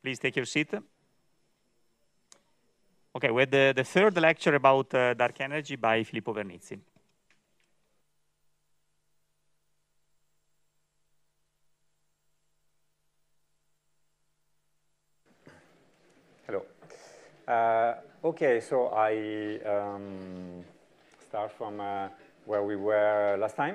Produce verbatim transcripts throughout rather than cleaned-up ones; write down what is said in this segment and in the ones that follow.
Please take your seat. Okay, we had the, the third lecture about uh, dark energy by Filippo Vernizzi. Hello. Uh, okay, so I um, start from uh, where we were last time.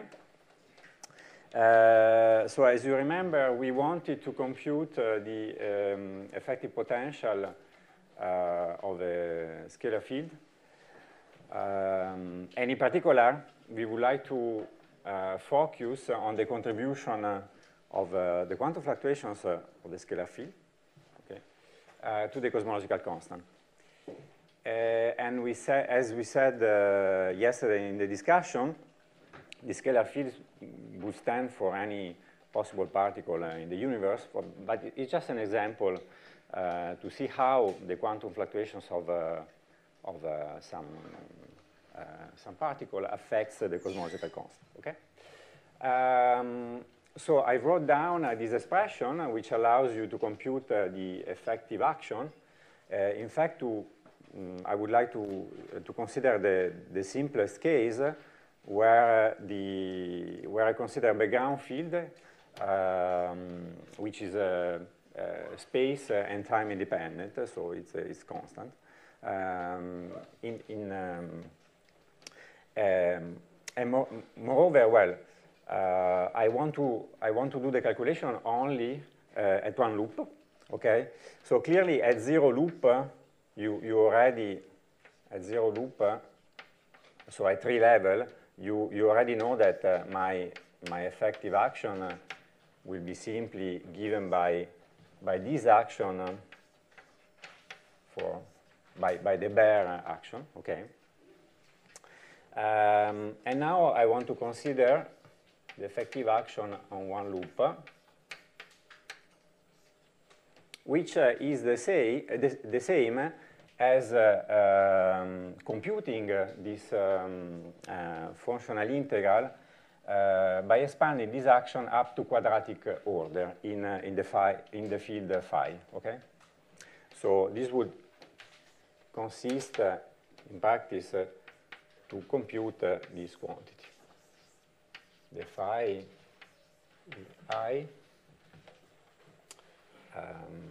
Uh, so as you remember, we wanted to compute uh, the um, effective potential uh, of a scalar field. Um, and in particular, we would like to uh, focus on the contribution uh, of uh, the quantum fluctuations uh, of the scalar field okay, uh, to the cosmological constant. Uh, and we say, as we said uh, yesterday in the discussion, the scalar field would stand for any possible particle uh, in the universe, for, but it's just an example uh, to see how the quantum fluctuations of, uh, of uh, some, uh, some particle affects uh, the cosmological constant. Okay? Um, so I wrote down uh, this expression, uh, which allows you to compute uh, the effective action. Uh, in fact, to, um, I would like to, uh, to consider the, the simplest case where, the, where I consider a background field, um, which is a, a space and time independent, so it's, it's constant. Um, in, in, um, um, and mo moreover, well, uh, I, want to, I want to do the calculation only uh, at one loop, okay? So clearly at zero loop, uh, you, you already, at zero loop, uh, so at three level, You, you already know that uh, my, my effective action uh, will be simply given by, by this action uh, for, by, by the bare action, okay? Um, and now I want to consider the effective action on one loop, uh, which uh, is the, say, uh, the, the same as uh, um, computing uh, this um, uh, functional integral uh, by expanding this action up to quadratic order in, uh, in, the, phi, in the field phi, okay? So this would consist, uh, in practice, uh, to compute uh, this quantity. The phi I um,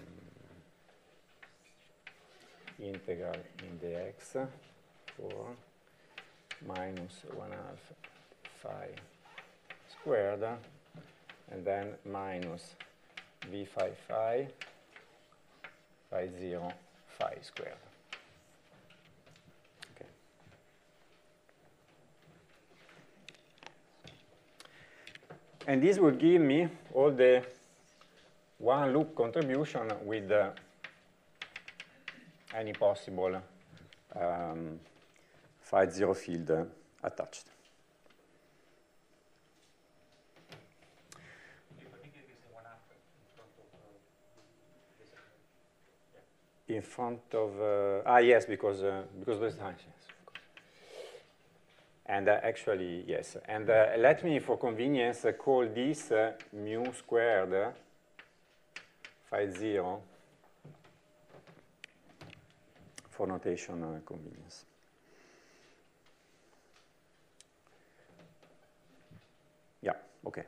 integral in the x for minus one half phi squared, and then minus v phi phi phi zero phi squared. Okay. And this will give me all the one loop contribution with uh, any possible um, phi zero field uh, attached. In front of, uh, ah yes, because uh, because there's time, yes, of course. And uh, actually, yes. And uh, let me, for convenience, uh, call this uh, mu squared uh, phi zero for notation uh, convenience. Yeah, okay.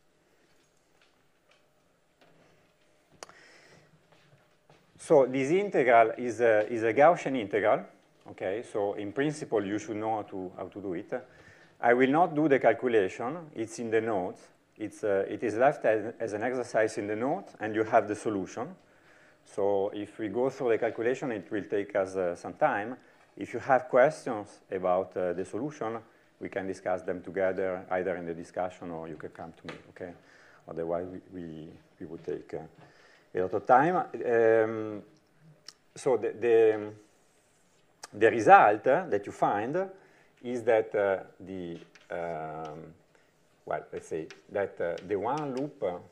So this integral is a, is a Gaussian integral, okay? So in principle, you should know how to, how to do it. I will not do the calculation. It's in the notes. It's, uh, it is left as, as an exercise in the note, and you have the solution. So if we go through the calculation, it will take us uh, some time. If you have questions about uh, the solution, we can discuss them together, either in the discussion or you can come to me, okay? Otherwise, we, we, we would take uh, a lot of time. Um, so the, the, the result uh, that you find is that uh, the, um, well, let's say that uh, the one loop uh,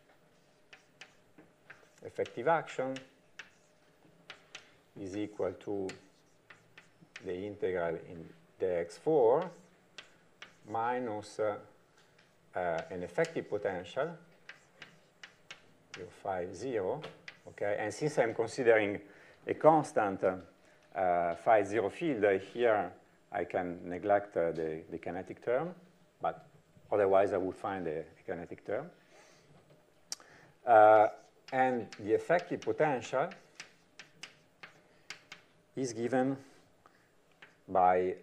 effective action is equal to the integral in the x four minus uh, uh, an effective potential, u phi zero, Okay? And since I'm considering a constant uh, phi zero field, uh, here I can neglect uh, the, the kinetic term, but otherwise I would find a, a kinetic term. Uh, and the effective potential is given by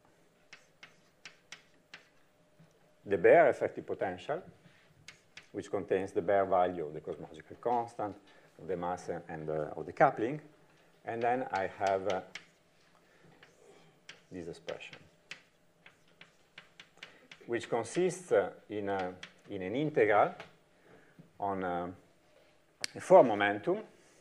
the bare effective potential, which contains the bare value of the cosmological constant, of the mass and uh, of the coupling. And then I have uh, this expression, which consists uh, in, a, in an integral on uh, a four momentum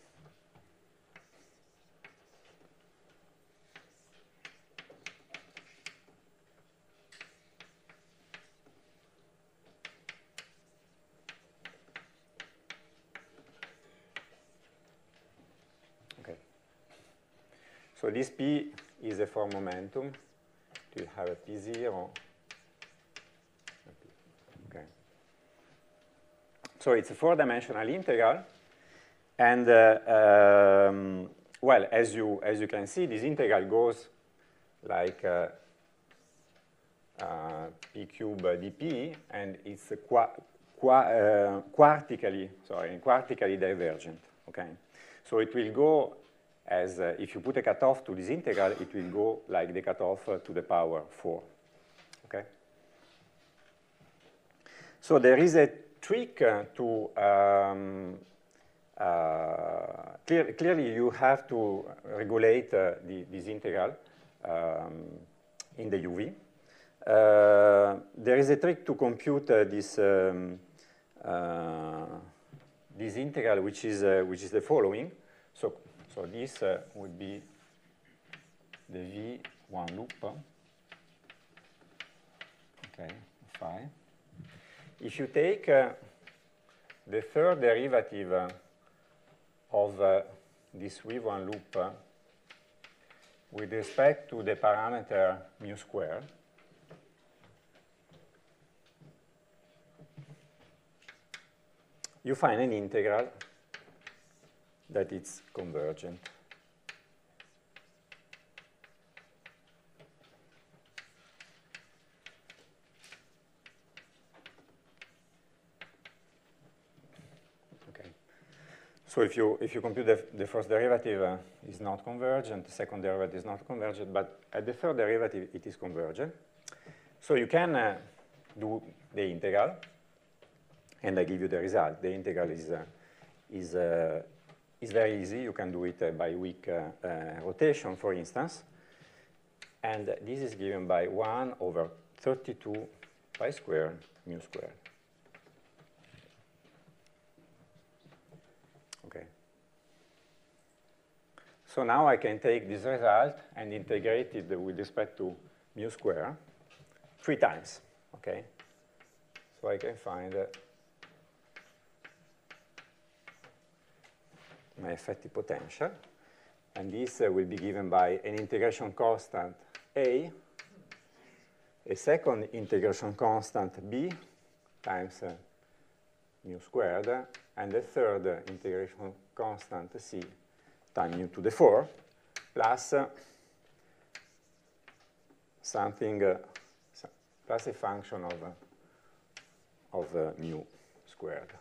So this P is a four momentum. You have a P zero. Okay. So it's a four-dimensional integral. And, uh, um, well, as you, as you can see, this integral goes like uh, uh, P cube dP, and it's qua, qua, uh, quartically, sorry, quartically divergent. Okay. So it will go as uh, if you put a cutoff to this integral, it will go like the cutoff uh, to the power four. Okay. So there is a trick uh, to um, uh, clear, clearly you have to regulate uh, the, this integral um, in the U V. Uh, there is a trick to compute uh, this um, uh, this integral, which is uh, which is the following. So. So this uh, would be the V one loop, okay, phi. If you take uh, the third derivative uh, of uh, this V one loop uh, with respect to the parameter mu squared, you find an integral that it's convergent. Okay. So if you if you compute the, the first derivative uh, is not convergent, the second derivative is not convergent, but at the third derivative it is convergent. So you can uh, do the integral, and I give you the result. The integral is uh, is uh, It's very easy. You can do it uh, by weak uh, uh, rotation, for instance. And this is given by one over thirty-two pi squared mu squared. Okay. So now I can take this result and integrate it with respect to mu squared three times. Okay. So I can find uh, my effective potential, and this uh, will be given by an integration constant A, a second integration constant B times uh, mu squared, and a third uh, integration constant C times mu to the four, plus uh, something, uh, plus a function of, uh, of uh, mu squared.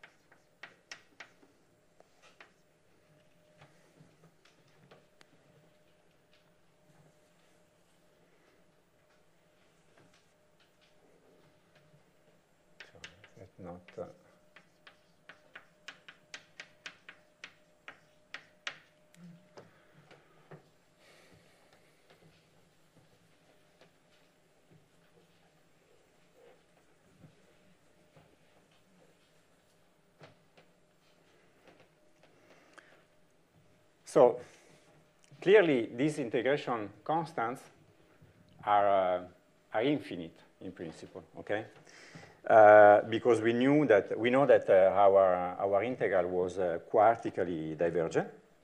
Not uh, so clearly these integration constants are uh, are infinite in principle. Okay. Uh, because we knew that, we know that uh, our, our integral was uh, quartically divergent.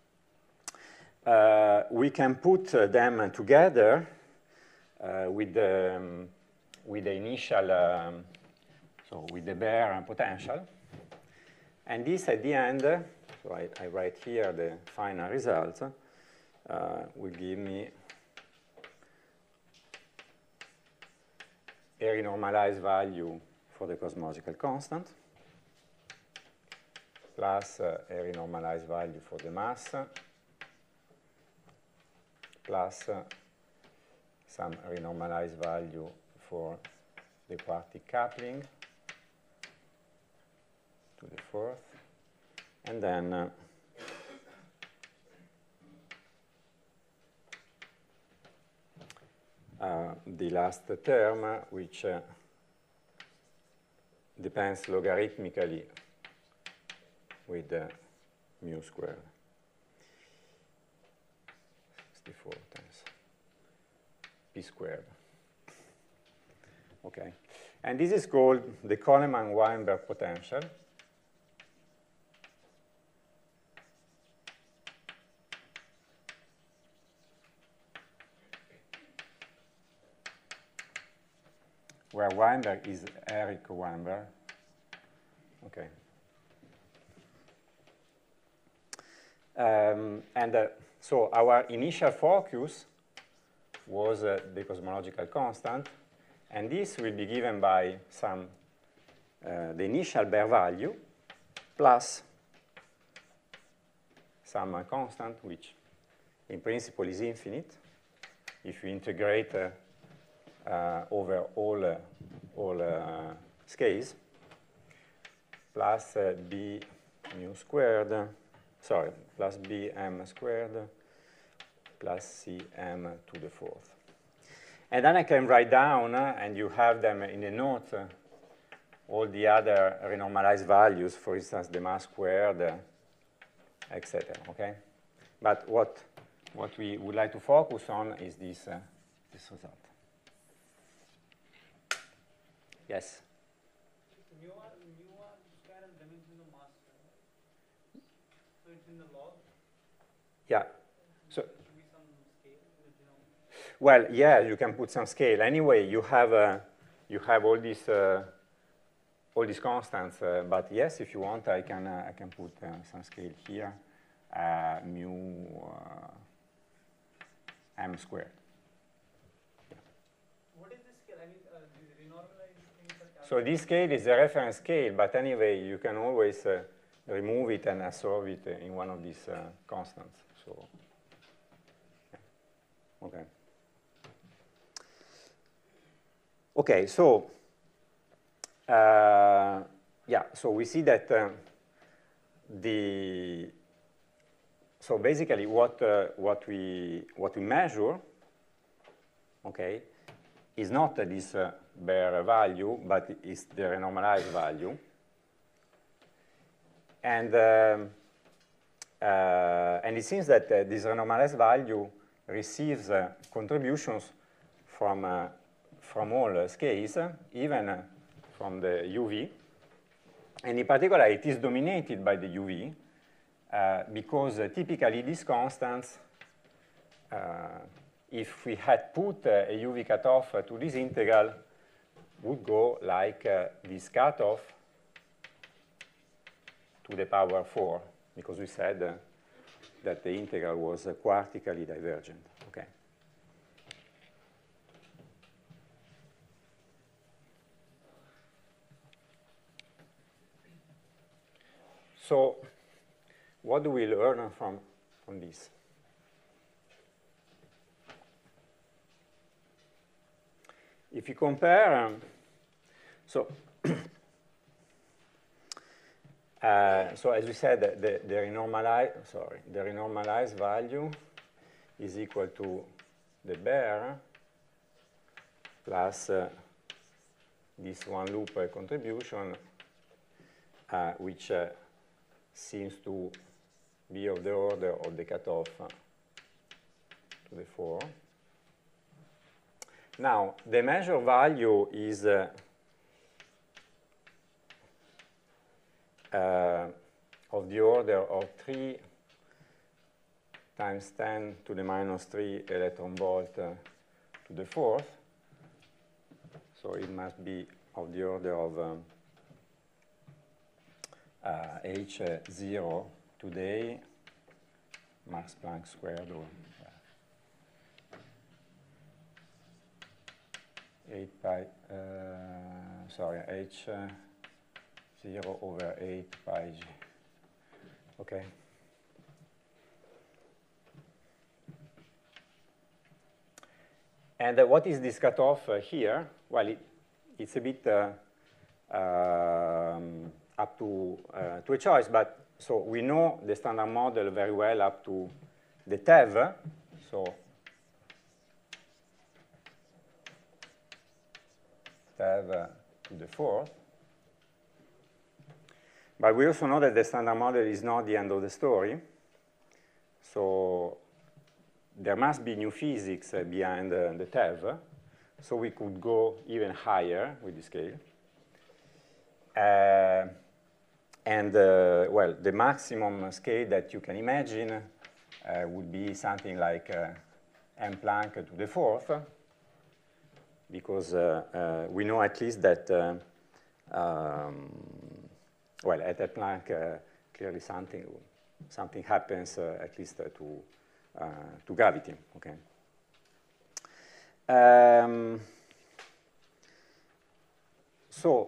Uh, we can put uh, them together uh, with, the, um, with the initial, um, so with the bare potential. And this at the end so I, I write here the final results, uh, will give me a renormalized value for the cosmological constant, plus uh, a renormalized value for the mass, plus uh, some renormalized value for the quartic coupling to the fourth, and then uh, uh, the last term, uh, which uh, depends logarithmically with uh, mu squared, sixty-four times p squared. Okay, and this is called the Coleman-Weinberg potential. Where Weinberg is Eric Weinberg. Okay. Um, and uh, so our initial focus was uh, the cosmological constant, and this will be given by some uh, the initial bare value plus some uh, constant, which in principle is infinite if you integrate uh, uh, over all uh, all uh, scales, plus uh, b mu squared, sorry, plus b m squared plus c m to the fourth. And then I can write down, uh, and you have them in the note, uh, all the other renormalized values, for instance, the mass squared, uh, et cetera. Okay? But what, what we would like to focus on is this, uh, this result. Yes? Mu r, mu r square and dimension of mass, right? So it's in the log? Yeah. So, there should be some scale, you know. well, yeah, you can put some scale. Anyway, you have, uh, you have all these, uh, all these constants. Uh, but yes, if you want, I can, uh, I can put uh, some scale here. Uh, mu uh, m squared. What is this scale? I mean, uh, the renormalized things are calculated. So this scale is a reference scale, but anyway, you can always uh, remove it and absorb it in one of these uh, constants. So, yeah. Okay. Okay, so, uh, yeah, so we see that uh, the, so basically what, uh, what, we, what we measure, okay, is not uh, this uh, bare value, but is the renormalized value. And, um, uh, and it seems that uh, this renormalized value receives uh, contributions from, uh, from all uh, scales, uh, even uh, from the U V. And in particular, it is dominated by the U V, uh, because uh, typically these constants, uh, if we had put uh, a U V cutoff uh, to this integral, would go like uh, this cutoff to the power four, because we said uh, that the integral was uh, quartically divergent. Okay. So, what do we learn from, from this? If you compare, um, so, uh, so as we said, the, the renormalized, sorry, the renormalized value is equal to the bare plus uh, this one loop uh, contribution, uh, which uh, seems to be of the order of the cutoff uh, to the four. Now, the measure value is uh, uh, of the order of three times ten to the minus three electron volt uh, to the fourth. So it must be of the order of um, uh, H zero today, Max Planck squared, or uh, eight pi, uh, sorry, h uh, zero over eight pi g. Okay. And uh, what is this cutoff uh, here? Well, it, it's a bit uh, um, up to, uh, to a choice, but so we know the standard model very well up to the T E V, so T E V to the fourth. But we also know that the standard model is not the end of the story. So there must be new physics uh, behind uh, the T E V. So we could go even higher with the scale. Uh, and, uh, well, the maximum scale that you can imagine uh, would be something like uh, m Planck to the fourth, because uh, uh, we know at least that, uh, um, well, at that Planck, uh, clearly something, something happens uh, at least uh, to, uh, to gravity, okay? Um, so,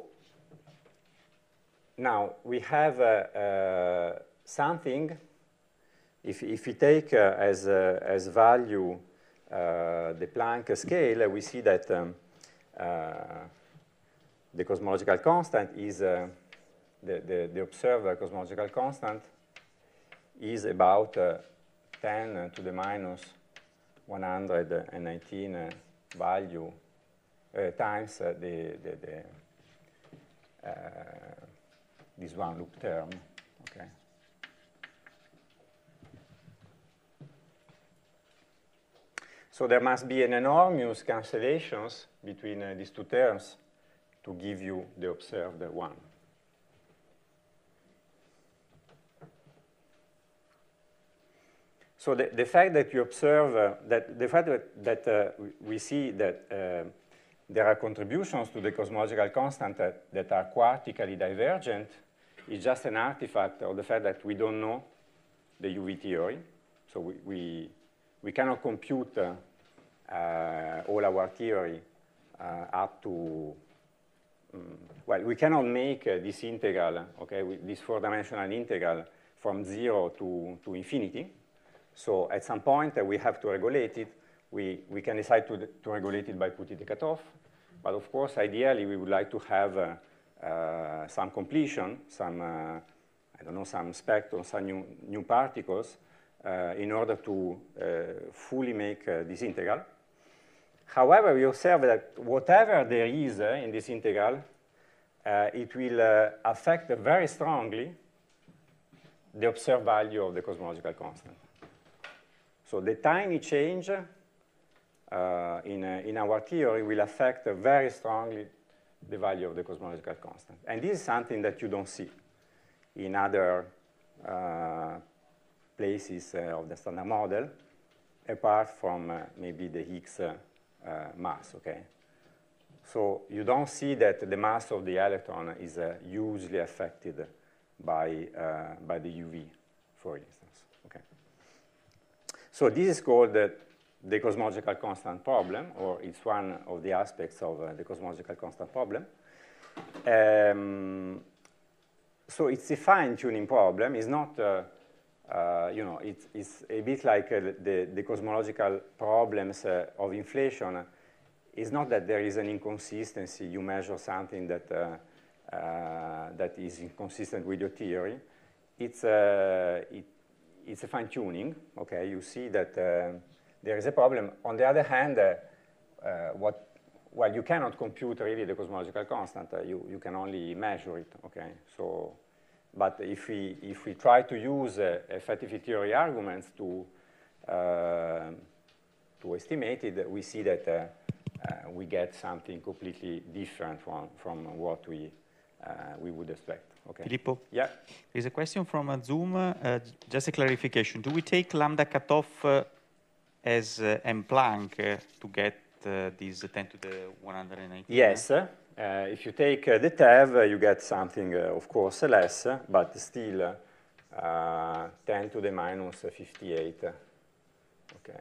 now, we have uh, uh, something, if, if we take uh, as, uh, as value uh, the Planck scale, we see that um, uh, the cosmological constant is, uh, the, the, the observed cosmological constant is about uh, ten to the minus one hundred nineteen uh, value uh, times uh, the, the, the uh, this one loop term, okay? So there must be an enormous cancellations between uh, these two terms to give you the observed one. So the, the fact that you observe, uh, that the fact that, that uh, we see that uh, there are contributions to the cosmological constant that, that are quartically divergent is just an artifact of the fact that we don't know the U V theory. So we, we, we cannot compute uh, uh, all our theory uh, up to, um, well, we cannot make uh, this integral, okay, this four-dimensional integral from zero to, to infinity. So at some point uh, we have to regulate it. We, we can decide to, to regulate it by putting the cutoff. But of course, ideally, we would like to have uh, uh, some completion, some, uh, I don't know, some spectrum, some new, new particles uh, in order to uh, fully make uh, this integral. However, we observe that whatever there is uh, in this integral, uh, it will uh, affect very strongly the observed value of the cosmological constant. So the tiny change uh, in, uh, in our theory will affect uh, very strongly the value of the cosmological constant. And this is something that you don't see in other uh, places uh, of the standard model, apart from uh, maybe the Higgs uh, uh, mass, okay? So you don't see that the mass of the electron is uh, hugely affected by, uh, by the U V, for instance, okay? So this is called the, the cosmological constant problem, or it's one of the aspects of uh, the cosmological constant problem. Um, so it's a fine-tuning problem. It's not, uh, uh, you know, it's, it's a bit like uh, the, the cosmological problems uh, of inflation. It's not that there is an inconsistency. You measure something that, uh, uh, that is inconsistent with your theory. It's, uh, it, it's a fine-tuning, okay? You see that uh, there is a problem. On the other hand, uh, uh, what, well, you cannot compute really the cosmological constant. Uh, you, you can only measure it, okay? So, but if we, if we try to use uh, effective theory arguments to, uh, to estimate it, we see that uh, uh, we get something completely different from, from what we, uh, we would expect. Okay. Filippo? Yeah. There's a question from uh, Zoom. Uh, just a clarification. Do we take lambda cutoff uh, as uh, m Planck uh, to get uh, this ten to the one hundred nineteen? Yes. Uh, if you take uh, the T E V, uh, you get something, uh, of course, less, uh, but still uh, uh, ten to the minus fifty-eight. Okay.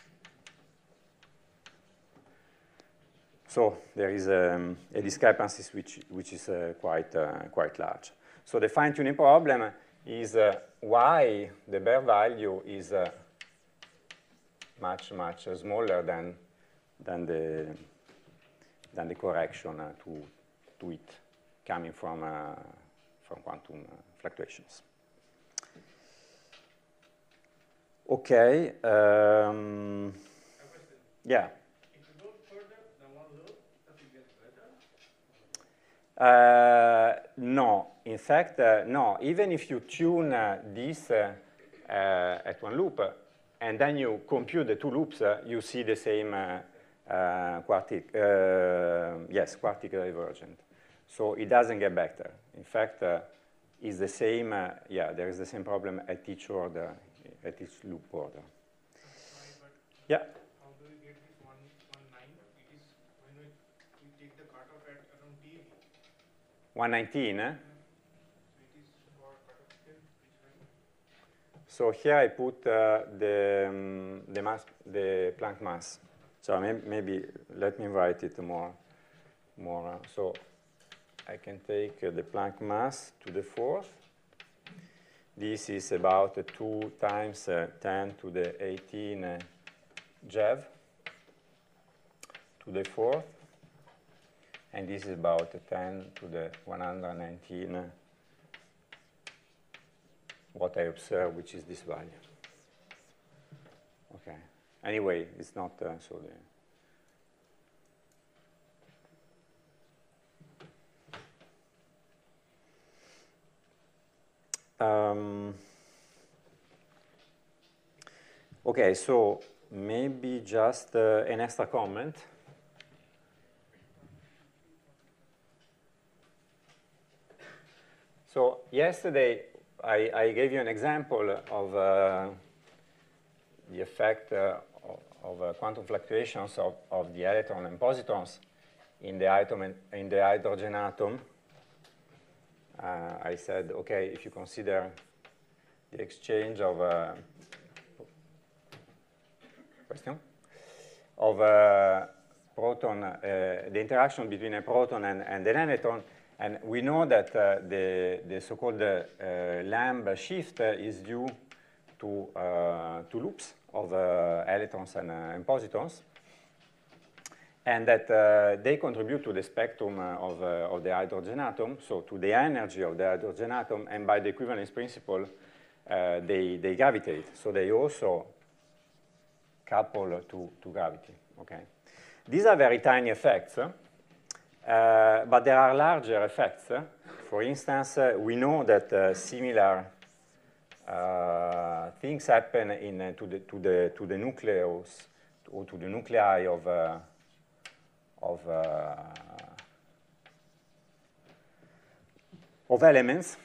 So there is um, a discrepancy which, which is uh, quite, uh, quite large. So the fine-tuning problem is uh, why the bare value is uh, much, much smaller than, than, the, than the correction uh, to, to it coming from, uh, from quantum uh, fluctuations. Okay. Um, yeah. Uh, no, in fact, uh, no. Even if you tune uh, this uh, uh, at one loop, uh, and then you compute the two loops, uh, you see the same uh, uh, quartic, uh, yes, quartic divergent. So it doesn't get better. In fact, uh, it's the same, uh, yeah, there is the same problem at each order, at each loop order. Sorry, yeah. How do we get this one one nine? It is when we, we take the cutoff at around T. one nineteen, eh? So it is for cutoff scale, which one? So here I put uh, the, um, the, mass, the Planck mass. So maybe, maybe let me write it more. more uh, so I can take uh, the Planck mass to the fourth. This is about uh, two times uh, ten to the eighteen uh, Jev to the fourth. And this is about uh, ten to the one hundred nineteen, uh, what I observe, which is this value. Okay. Anyway, it's not uh, so the Um, okay, so maybe just uh, an extra comment. So yesterday I, I gave you an example of uh, the effect uh, of, of uh, quantum fluctuations of, of the electron and positons in the, atom in the hydrogen atom. Uh, I said, okay, if you consider the exchange of uh, question of uh, proton, uh, the interaction between a proton and, and an electron, and we know that uh, the, the so-called uh, Lamb shift uh, is due to uh, two loops of uh, electrons and, uh, and positons, and that uh, they contribute to the spectrum uh, of, uh, of the hydrogen atom, so to the energy of the hydrogen atom, and by the equivalence principle, uh, they, they gravitate. So they also couple to, to gravity. Okay. These are very tiny effects, uh, but there are larger effects. For instance, uh, we know that uh, similar uh, things happen in, uh, to, the, to, the, to the nucleus, or to the nuclei of uh, Of, uh, of elements.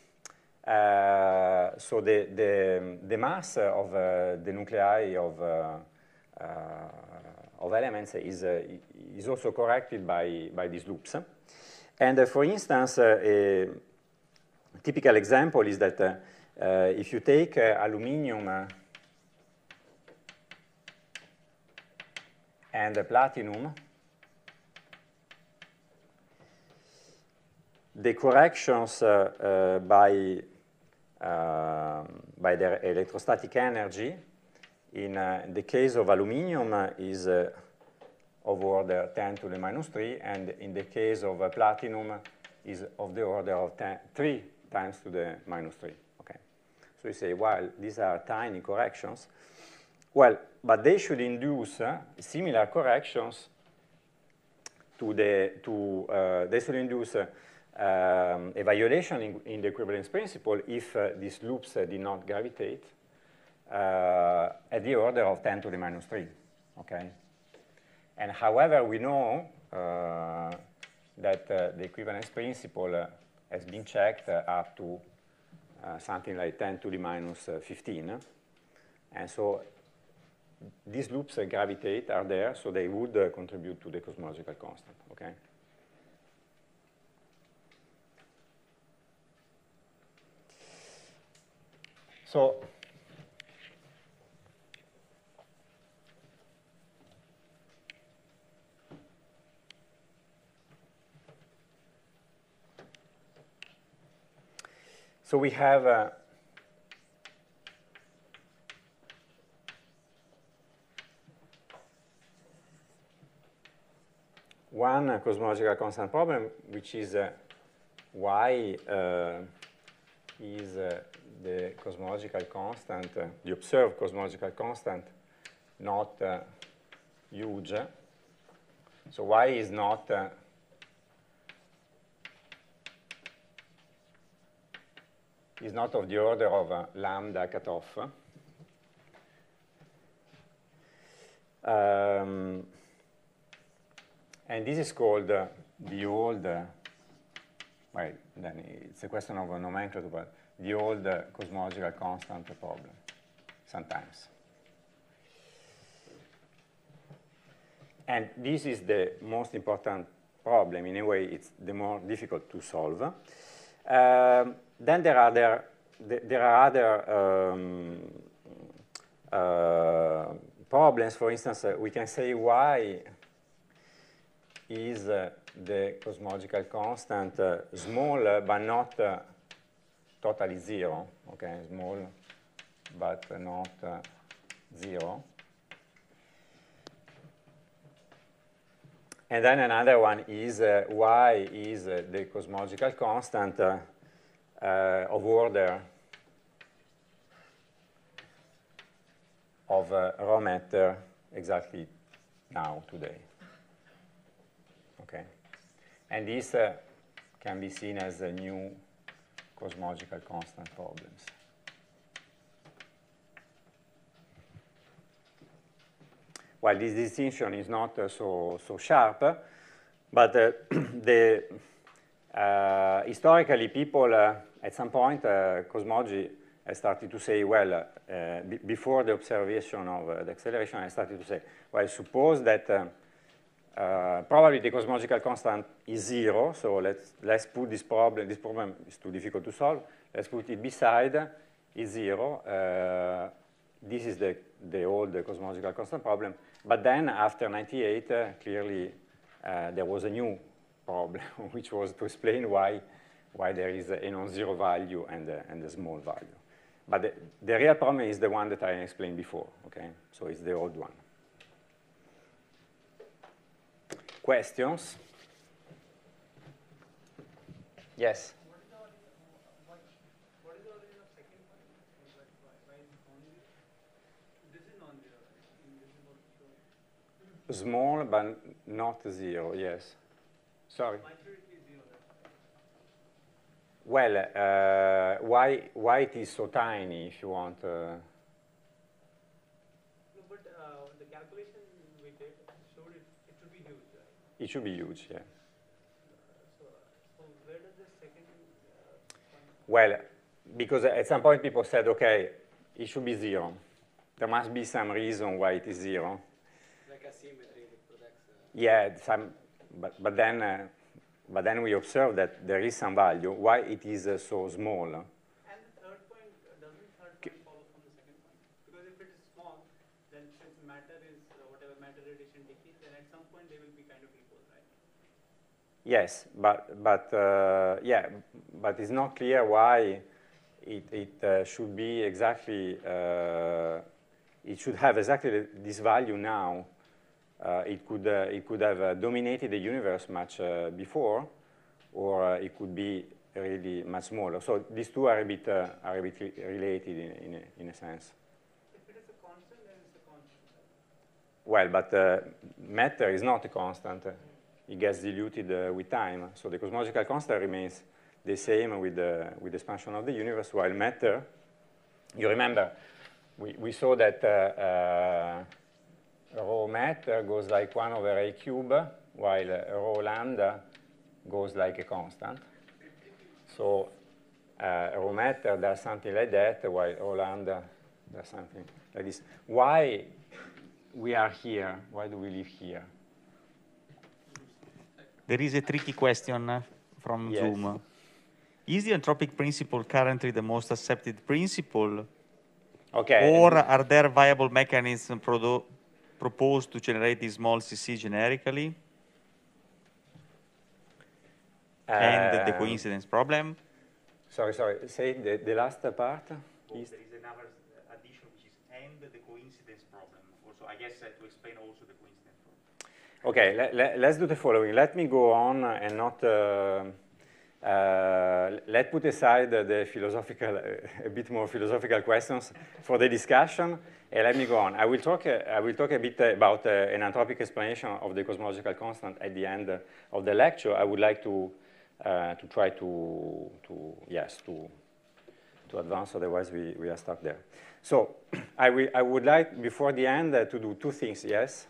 Uh, so the, the, the mass of uh, the nuclei of, uh, uh, of elements is, uh, is also corrected by, by these loops. And uh, for instance, uh, a typical example is that uh, uh, if you take uh, aluminium uh, and uh, platinum, the corrections uh, uh, by, uh, by their electrostatic energy in uh, the case of aluminium uh, is uh, of order ten to the minus three, and in the case of uh, platinum is of the order of ten, three times to the minus three. Okay. So you say, well, these are tiny corrections. Well, but they should induce uh, similar corrections to the, to, uh, they should induce uh, Um, a violation in, in the equivalence principle if uh, these loops uh, did not gravitate uh, at the order of ten to the minus three, okay? And however, we know uh, that uh, the equivalence principle uh, has been checked uh, up to uh, something like ten to the minus uh, fifteen. And so these loops uh, gravitate, are there, so they would uh, contribute to the cosmological constant, okay? So So we have uh, one uh, cosmological constant problem, which is uh, why uh, is uh, the cosmological constant, uh, the observed cosmological constant, not uh, huge. So why is not uh, is not of the order of uh, lambda cutoff. Um, and this is called uh, the old, uh, well, then it's a question of a nomenclature, but the old uh, cosmological constant problem, sometimes. And this is the most important problem. In a way, it's the more difficult to solve. Um, then there are, there, there are other um, uh, problems. For instance, uh, we can say why is uh, the cosmological constant uh, small uh, but not uh, totally zero, okay, small but not uh, zero. And then another one is uh, why is uh, the cosmological constant uh, uh, of order of uh, Rho matter exactly now, today. Okay. And this uh, can be seen as a new cosmological constant problems. Well, this distinction is not uh, so, so sharp, but uh, the, uh, historically people uh, at some point, uh, cosmology has started to say, well, uh, before the observation of uh, the acceleration, I started to say, well, suppose that uh, uh, probably the cosmological constant is zero, so let's, let's put this problem, this problem is too difficult to solve, let's put it beside, is zero. Uh, this is the, the old cosmological constant problem. But then, after ninety-eight, uh, clearly uh, there was a new problem, which was to explain why, why there is a non-zero value and a, and a small value. But the, the real problem is the one that I explained before, okay? So it's the old one. Questions? Yes? Small, but not zero, yes. Sorry. Well, uh, why, why it is so tiny, if you want? Uh... No, but uh, the calculation we did showed it, it should be huge, right? It should be huge, yeah. Uh, so, so where does the second uh, Well, because at some point people said, okay, it should be zero. There must be some reason why it is zero. like asymmetry with products? Uh... Yeah, some, but, but then uh, but then we observe that there is some value. Why it is uh, so small? And the third point, uh, doesn't third point follow from the second point? Because if it is small, then since matter is uh, whatever matter radiation decay, then at some point they will be kind of equal, right? Yes, but but uh, yeah, but it's not clear why it it uh, should be exactly. Uh, it should have exactly this value now. Uh, it could uh, it could have uh, dominated the universe much uh, before, or uh, it could be really much smaller. So these two are a bit uh, are a bit re related in in a, in a sense. If it is a constant, then it's a constant. Well, but uh, matter is not a constant. It gets diluted uh, with time. So the cosmological constant remains the same with the with the expansion of the universe. While matter, you remember, we we saw that. Uh, uh, Rho matter goes like one over a cube, while uh, rho lambda goes like a constant. So uh, rho matter does something like that, while rho lambda does something like this. Why we are here? Why do we live here? There is a tricky question uh, from Yes. Zoom. Is the entropic principle currently the most accepted principle, Okay. Or are there viable mechanisms proposed to generate this small C C generically? Uh, and the coincidence problem? Sorry, sorry. Say the, the last part. Oh, there is another addition which is and the coincidence problem. Also, I guess uh, to explain also the coincidence problem. Okay, le, le, let's do the following. Let me go on and not, uh, uh, let's put aside the philosophical, uh, a bit more philosophical questions for the discussion, and let me go on. I will talk, uh, I will talk a bit about uh, an anthropic explanation of the cosmological constant at the end of the lecture. I would like to, uh, to try to, to, yes, to, to advance, otherwise we, we are stuck there. So I, will, I would like, before the end, uh, to do two things, yes?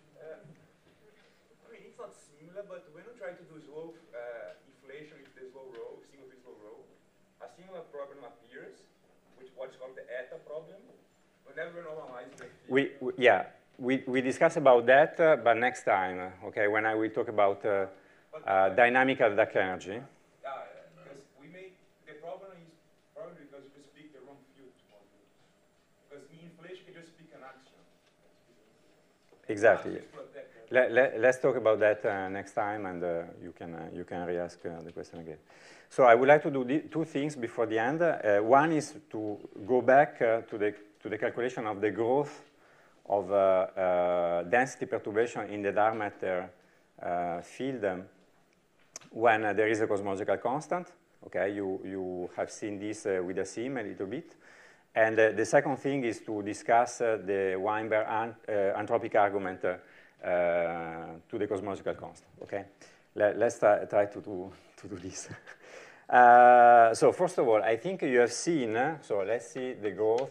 But when we try to do slow uh, inflation with the slow row, single free slow row, a similar problem appears, which what's called the eta problem. Whenever we normalize the field. We, we yeah, we we discuss about that, uh, but next time, okay? When I will talk about uh, but, uh, dynamical dark energy. Yeah, because we make the problem is probably because we speak the wrong field. Because in inflation you just speak an axiom. Exactly. Let, let, let's talk about that uh, next time, and uh, you can uh, you can re-ask uh, the question again. So I would like to do two things before the end. Uh, one is to go back uh, to the to the calculation of the growth of uh, uh, density perturbation in the dark matter uh, field um, when uh, there is a cosmological constant. Okay, you you have seen this uh, with a sim a little bit. And uh, the second thing is to discuss uh, the Weinberg an uh, anthropic argument uh, uh, to the cosmological constant. Okay, Let, let's try, try to do to do this. uh, so first of all, I think you have seen. Uh, so let's see the growth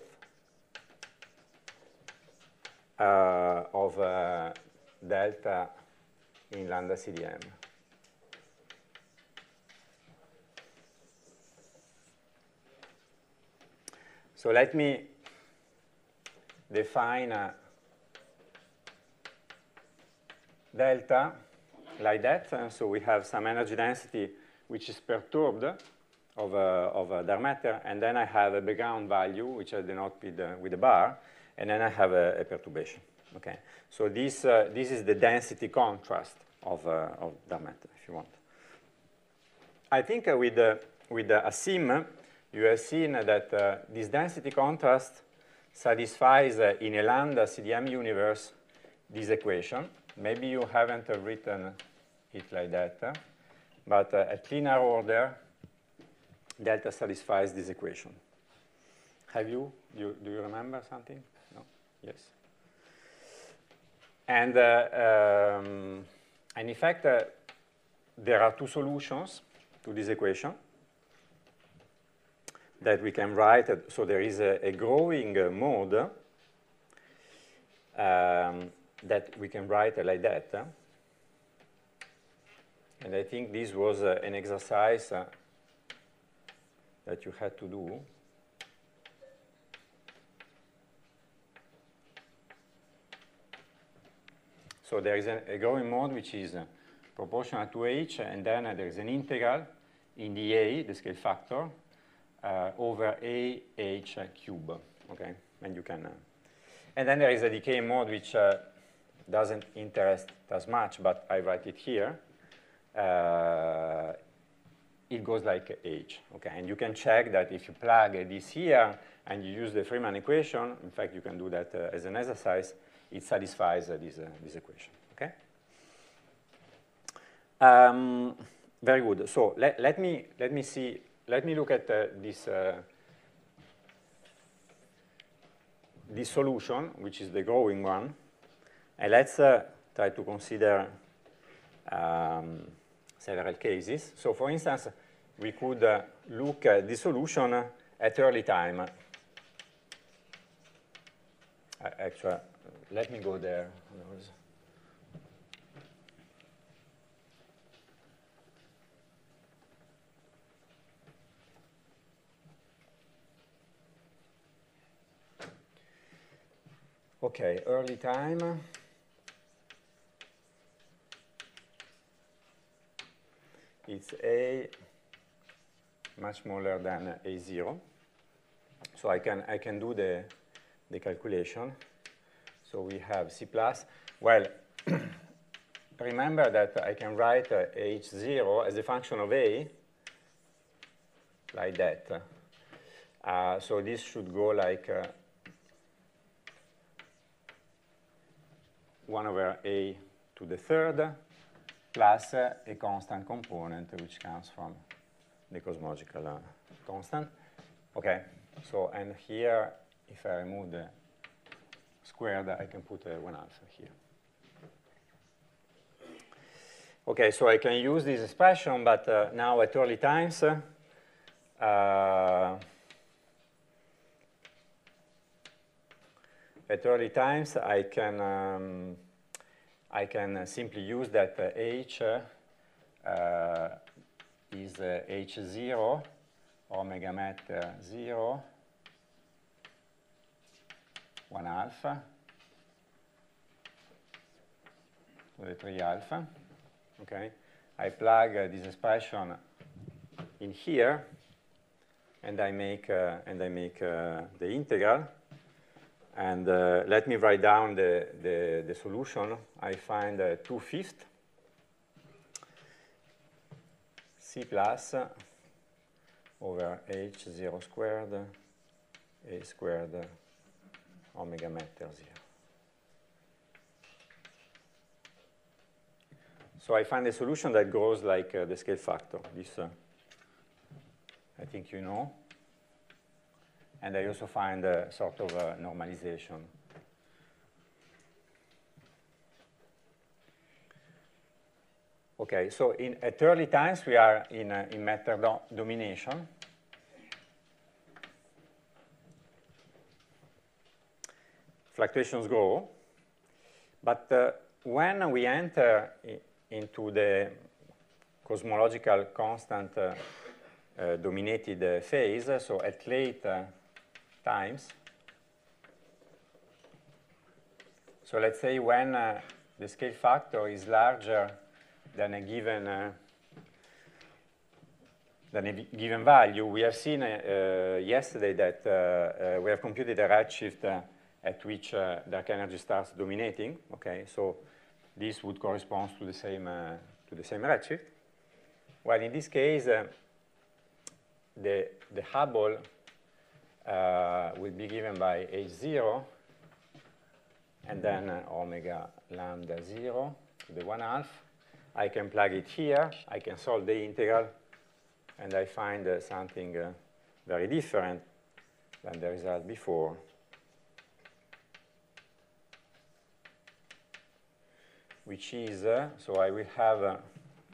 uh, of uh, delta in lambda C D M. So let me define uh, delta like that. And so we have some energy density which is perturbed of, uh, of uh, dark matter, and then I have a background value which I denote with, uh, with a bar, and then I have a, a perturbation. Okay, so this uh, this is the density contrast of, uh, of dark matter, if you want. I think uh, with uh, with uh, a sim, you have seen that uh, this density contrast satisfies uh, in a lambda C D M universe this equation. Maybe you haven't uh, written it like that, uh, but uh, at linear order, delta satisfies this equation. Have you? you do you remember something? No? Yes. And, uh, um, and in fact, uh, there are two solutions to this equation that we can write. So there is a, a growing uh, mode um, that we can write uh, like that. Uh, and I think this was uh, an exercise uh, that you had to do. So there is a, a growing mode which is uh, proportional to h, and then uh, there is an integral in the a, the scale factor, uh, over a h cube. Okay, and you can. Uh, and then there is a decay mode which uh, doesn't interest as much, but I write it here. Uh, it goes like h. Okay, and you can check that if you plug uh, this here and you use the Freeman equation. In fact, you can do that uh, as an exercise. It satisfies uh, this, uh, this equation, okay? Um, very good. So let, let, me, let me see, let me look at uh, this, uh, this solution, which is the growing one, and let's uh, try to consider um, several cases. So for instance, we could uh, look at the solution at early time. Uh, actually, let me go there. Okay, early time. It's a much smaller than a zero. So I can I can do the the calculation. So we have C plus. Well, remember that I can write uh, H zero as a function of A, like that. Uh, so this should go like uh, one over A to the third plus uh, a constant component which comes from the cosmological uh, constant. Okay, so and here, if I remove the squared, I can put a one alpha here. Okay, so I can use this expression, but uh, now at early times, uh, at early times, I can um, I can uh, simply use that uh, H uh, is uh, H zero, omega matter zero, one alpha, to the three alpha. Okay, I plug uh, this expression in here, and I make uh, and I make uh, the integral. And uh, let me write down the, the, the solution. I find uh, two fifths C plus over H zero squared A squared omega matter zero. So I find a solution that grows like uh, the scale factor. This uh, I think you know. And I also find a sort of a normalization. Okay, so in, at early times, we are in, uh, in matter do domination. Fluctuations grow. But uh, when we enter into the cosmological constant uh, uh, dominated uh, phase, so at late uh, times. So let's say when uh, the scale factor is larger than a given uh, than a given value. We have seen uh, uh, yesterday that uh, uh, we have computed a redshift uh, at which uh, dark energy starts dominating. Okay, so this would correspond to the same uh, to the same redshift. Well, in this case, uh, the the Hubble Uh, will be given by H zero, and then uh, omega lambda zero to the one half. I can plug it here. I can solve the integral, and I find uh, something uh, very different than the result before. Which is, uh, so I will have uh,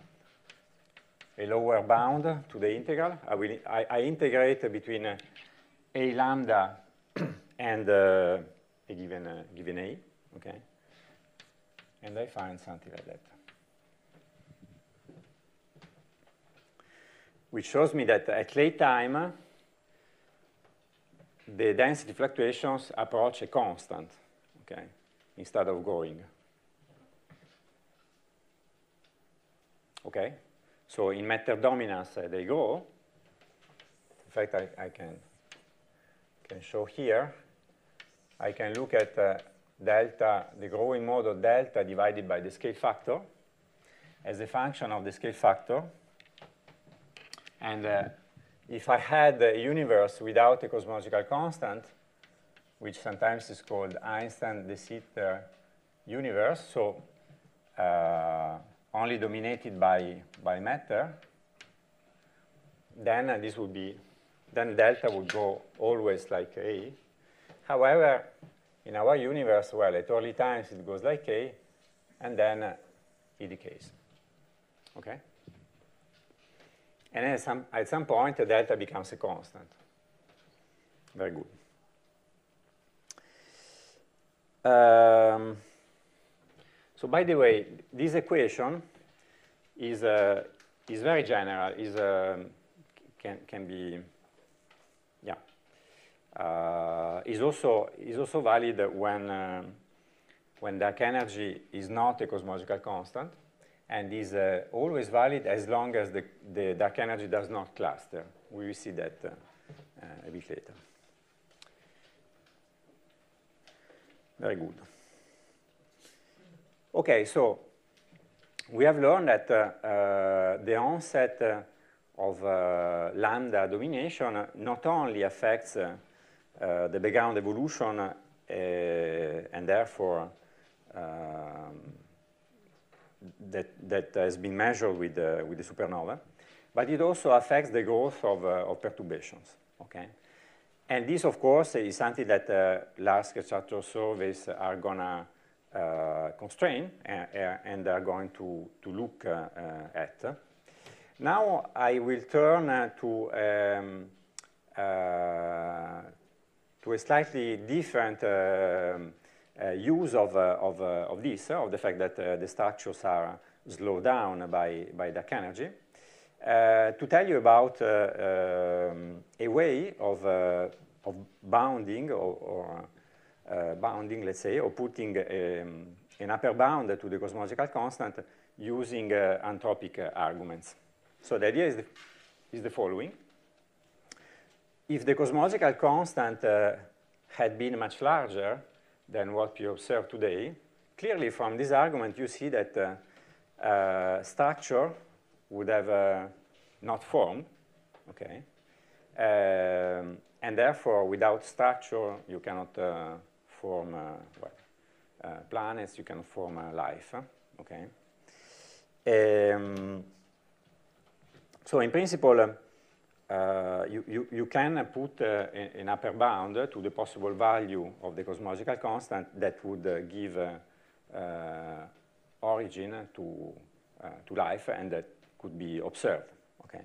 a lower bound to the integral. I, will, I, I integrate between uh, a lambda and uh, a given, uh, given A, okay? And I find something like that. Which shows me that at late time, the density fluctuations approach a constant, okay, instead of growing. Okay? So in matter dominance, uh, they grow. In fact, I, I can can show here. I can look at uh, delta, the growing mode of delta divided by the scale factor as a function of the scale factor. And uh, if I had a universe without a cosmological constant, which sometimes is called Einstein-de Sitter universe, so uh, only dominated by, by matter, then uh, this would be then delta would go always like A. However, in our universe, well, at early times it goes like A, and then uh, it decays. Okay? And at some, at some point, the delta becomes a constant. Very good. Um, so by the way, this equation is, uh, is very general, is, uh, can, can be, yeah, uh, is also is also valid when uh, when dark energy is not a cosmological constant, and is uh, always valid as long as the the dark energy does not cluster. We will see that uh, uh, a bit later. Very good. Okay, so we have learned that uh, uh, the onset uh, of uh, lambda domination not only affects uh, uh, the background evolution uh, and therefore um, that, that has been measured with the, with the supernova, but it also affects the growth of, uh, of perturbations, okay? And this, of course, is something that uh, large-scale structural surveys are gonna uh, constrain and, and are going to, to look uh, uh, at. Now I will turn uh, to, um, uh, to a slightly different uh, uh, use of, uh, of, uh, of this, uh, of the fact that uh, the structures are slowed down by, by dark energy. Uh, to tell you about uh, um, a way of, uh, of bounding or, or uh, bounding, let's say, or putting um, an upper bound to the cosmological constant using uh, anthropic uh, arguments. So the idea is the, is the following. If the cosmological constant uh, had been much larger than what we observe today, clearly from this argument you see that uh, uh, structure would have uh, not formed, okay? Um, and therefore, without structure, you cannot uh, form uh, well, uh, planets, you cannot form uh, life, okay? Um, so in principle, uh, you, you, you can put uh, an upper bound to the possible value of the cosmological constant that would uh, give uh, uh, origin to, uh, to life and that could be observed, okay?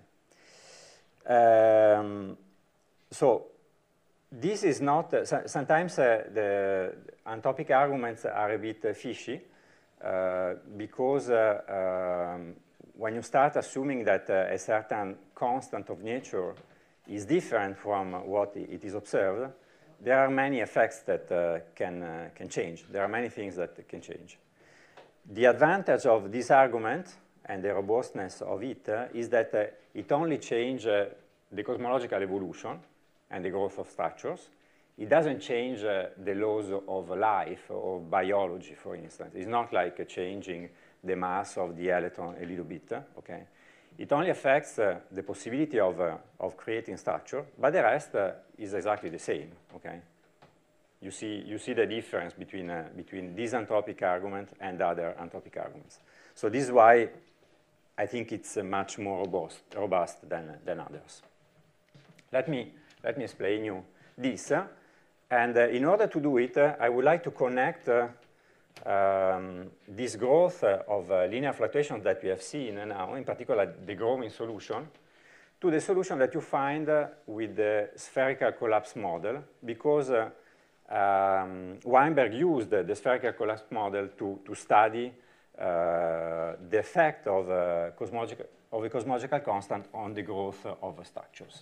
Um, so this is not, uh, so sometimes uh, the anthropic arguments are a bit uh, fishy uh, because uh, um, when you start assuming that uh, a certain constant of nature is different from what it is observed, there are many effects that uh, can, uh, can change. There are many things that can change. The advantage of this argument and the robustness of it uh, is that uh, it only changes uh, the cosmological evolution and the growth of structures. It doesn't change uh, the laws of life or biology, for instance. It's not like uh, changing the mass of the electron a little bit, uh, okay? It only affects uh, the possibility of, uh, of creating structure, but the rest uh, is exactly the same, okay? You see, you see the difference between, uh, between this anthropic argument and other anthropic arguments. So this is why I think it's uh, much more robust, robust than, than others. Let me, let me explain you this. Uh, and uh, in order to do it, uh, I would like to connect uh, um, this growth uh, of uh, linear fluctuations that we have seen now, in particular the growing solution, to the solution that you find uh, with the spherical collapse model, because uh, um, Weinberg used uh, the spherical collapse model to, to study Uh, the effect of, uh, cosmological, of a cosmological constant on the growth uh, of uh, structures.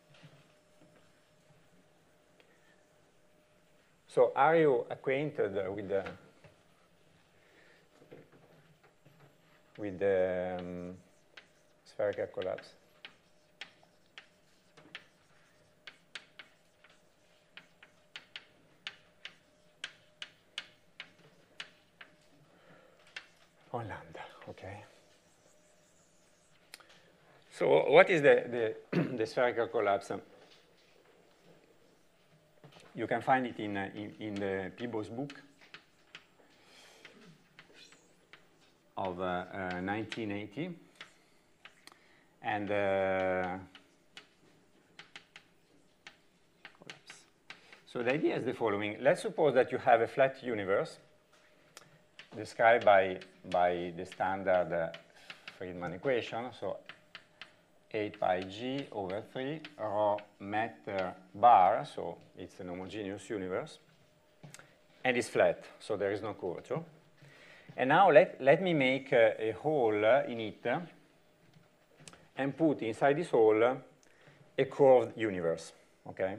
So are you acquainted uh, with the, with the um, spherical collapse? On lambda, okay. So what is the, the, the spherical collapse? You can find it in, uh, in, in the Peebles book of uh, uh, nineteen eighty. And uh, so the idea is the following. Let's suppose that you have a flat universe described by, by the standard uh, Friedmann equation, so eight pi g over three rho matter bar, so it's an homogeneous universe, and it's flat, so there is no curvature. And now let, let me make uh, a hole in it uh, and put inside this hole uh, a curved universe, okay?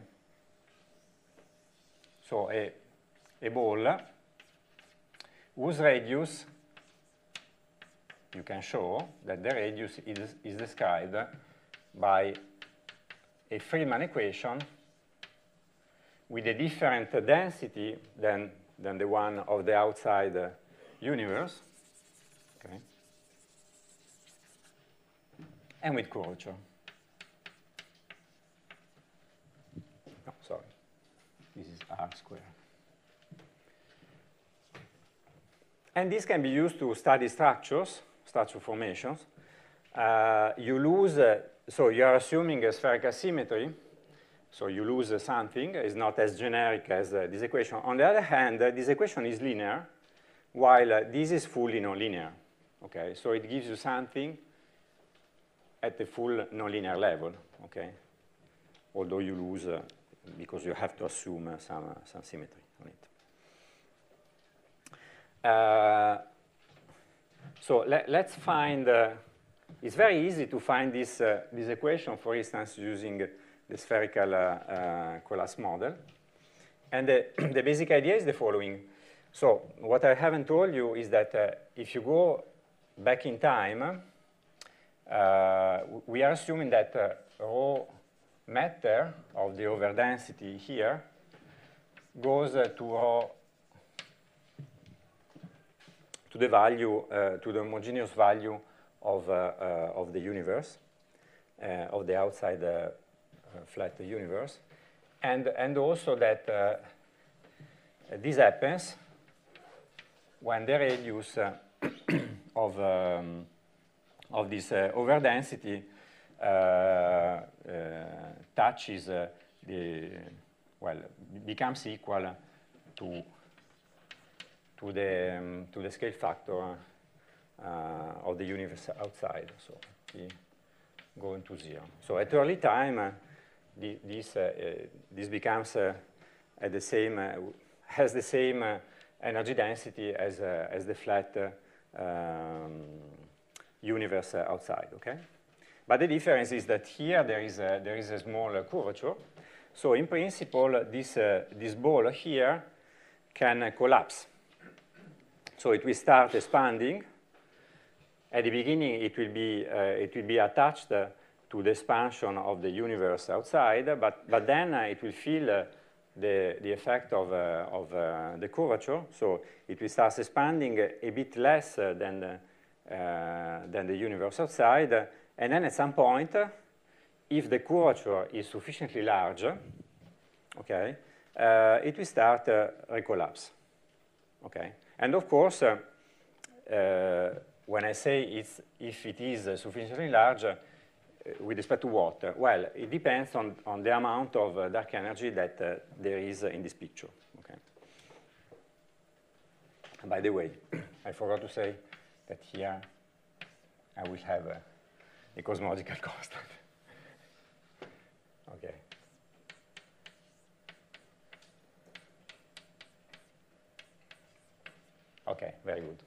So a, a ball whose radius, you can show that the radius is, is described by a Friedmann equation with a different density than than the one of the outside uh, universe, okay, and with curvature. No, sorry, this is R squared. And this can be used to study structures, structure formations. Uh, you lose, uh, so you are assuming a spherical symmetry, so you lose uh, something. It's not as generic as uh, this equation. On the other hand, uh, this equation is linear, while uh, this is fully nonlinear. Okay, so it gives you something at the full nonlinear level. Okay, although you lose uh, because you have to assume uh, some uh, some symmetry on it. Uh, so let, let's find, uh, it's very easy to find this, uh, this equation, for instance, using the spherical uh, uh, Colas model. And the, the basic idea is the following. So what I haven't told you is that uh, if you go back in time, uh, we are assuming that uh, rho matter of the overdensity here goes uh, to rho to the value, uh, to the homogeneous value of, uh, uh, of the universe, uh, of the outside uh, uh, flat universe. And, and also that uh, this happens when the radius uh, of, um, of this uh, overdensity uh, uh, touches uh, the, well, becomes equal to to the, um, to the scale factor uh, of the universe outside, so T going to zero. So at early time, uh, the, this, uh, uh, this becomes uh, at the same, uh, has the same uh, energy density as, uh, as the flat uh, um, universe uh, outside, okay? But the difference is that here there is a, there is a small uh, curvature. So in principle, this, uh, this ball here can uh, collapse. So it will start expanding. At the beginning, it will be, uh, it will be attached uh, to the expansion of the universe outside, but, but then uh, it will feel uh, the, the effect of, uh, of uh, the curvature. So it will start expanding a bit less uh, than, the, uh, than the universe outside. And then at some point, uh, if the curvature is sufficiently large, okay, uh, it will start uh, recollapse. Okay. And of course, uh, uh, when I say it's, if it is uh, sufficiently large, uh, with respect to what? Uh, well, it depends on, on the amount of uh, dark energy that uh, there is uh, in this picture. Okay. And by the way, I forgot to say that here I will have uh, a cosmological constant. Okay. Okay, very good.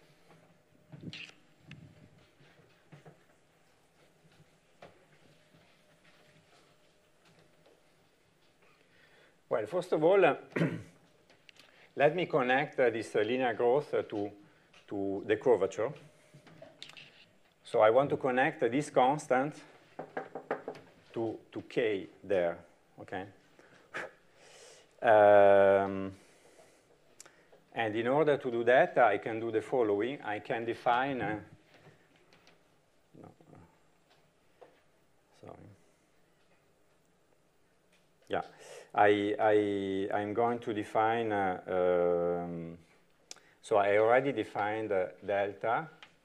Well, first of all, uh, let me connect uh, this uh, linear growth uh, to, to the curvature. So I want to connect uh, this constant to, to K there, okay? Um, And in order to do that, I can do the following. I can define, uh, no, sorry. Yeah, I, I, I'm going to define, uh, um, so I already defined uh, delta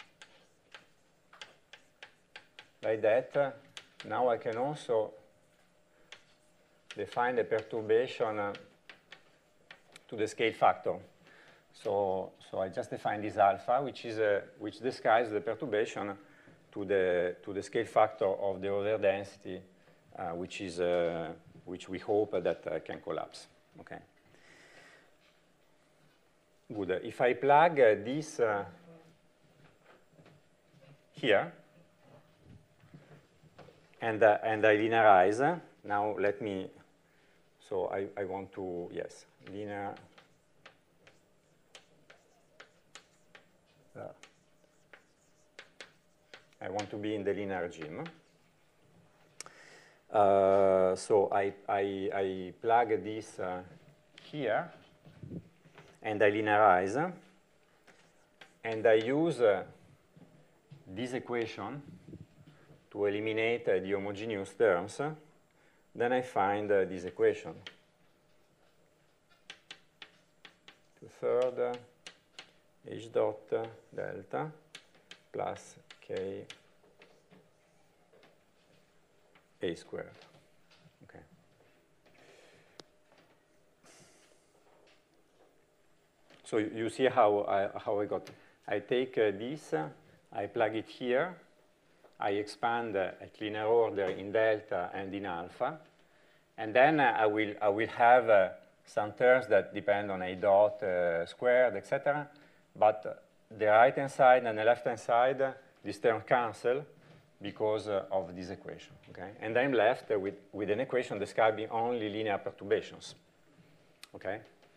like that. Now I can also define the perturbation uh, to the scale factor. So, so I just defined this alpha, which is a, which describes the perturbation to the to the scale factor of the other density, uh, which is uh, which we hope that uh, can collapse. Okay. Good. If I plug uh, this uh, here and uh, and I linearize, uh, now let me. So I I want to yes linear. Uh, I want to be in the linear regime. Uh, so I, I, I plug this uh, here, and I linearize, and I use uh, this equation to eliminate uh, the homogeneous terms, then I find uh, this equation. Two-third uh, h dot uh, delta plus k a squared. Okay. So you, you see how I, how I got. I take uh, this, uh, I plug it here, I expand uh, at linear order in delta and in alpha, and then uh, I will I will have uh, some terms that depend on a dot uh, squared, et cetera. But uh, the right hand side and the left hand side, uh, this term cancel because uh, of this equation. Okay, and I'm left uh, with with an equation describing only linear perturbations. Okay.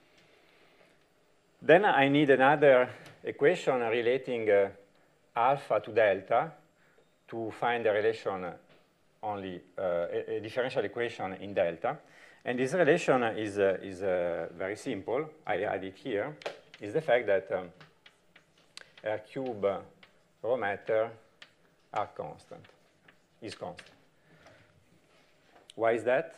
Then I need another equation relating uh, alpha to delta to find a relation uh, only uh, a, a differential equation in delta. And this relation is, uh, is uh, very simple. I add it here. Is the fact that um, R cube rho matter are constant, is constant. Why is that?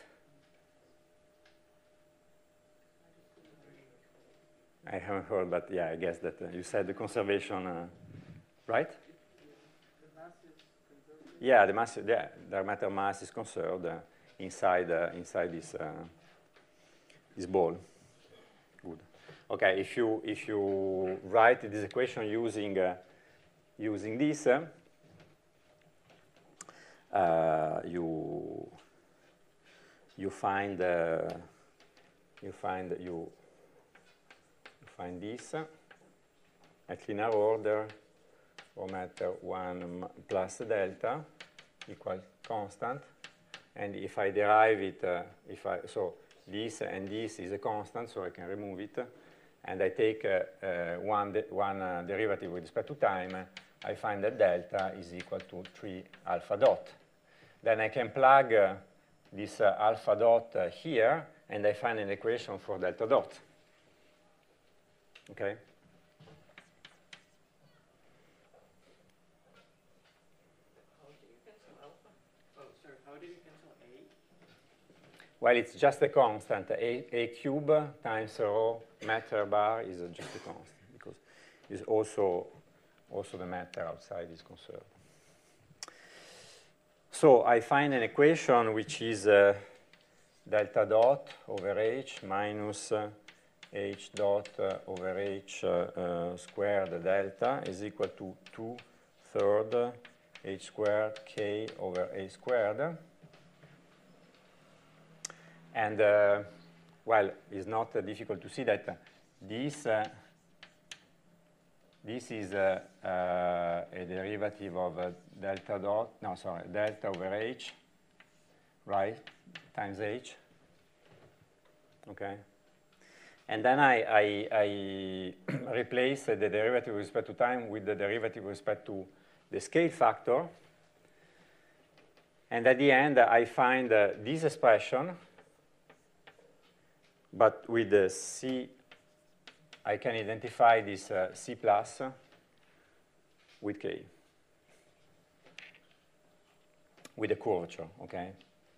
I haven't heard, but yeah, I guess that uh, you said the conservation, uh, right? The mass is conserved. Yeah, the mass, the dark matter mass is conserved uh, inside uh, inside this uh, this ball. Good. Okay, if you if you write this equation using uh, using this, uh, uh, you you find uh, you find you. Find this at linear order, rho matter one plus delta equal constant, and if I derive it, uh, if I so this and this is a constant, so I can remove it, and I take uh, uh, one de one uh, derivative with respect to time, I find that delta is equal to three alpha dot. Then I can plug uh, this uh, alpha dot uh, here, and I find an equation for delta dot. Okay. How do you cancel alpha? Oh, sorry. How do you cancel a? Well, it's just a constant. A, a cube times rho matter bar is just a constant because it's also also the matter outside is conserved. So I find an equation which is uh, delta dot over h minus uh, h dot uh, over h uh, uh, squared delta is equal to two third h squared k over a squared. And, uh, well, it's not uh, difficult to see that uh, this, uh, this is uh, uh, a derivative of uh, delta dot, no, sorry, delta over h, right, times h, okay? And then I, I, I replace the derivative with respect to time with the derivative with respect to the scale factor. And at the end, I find uh, this expression, but with the C, I can identify this uh, C plus with K, with the curvature, okay?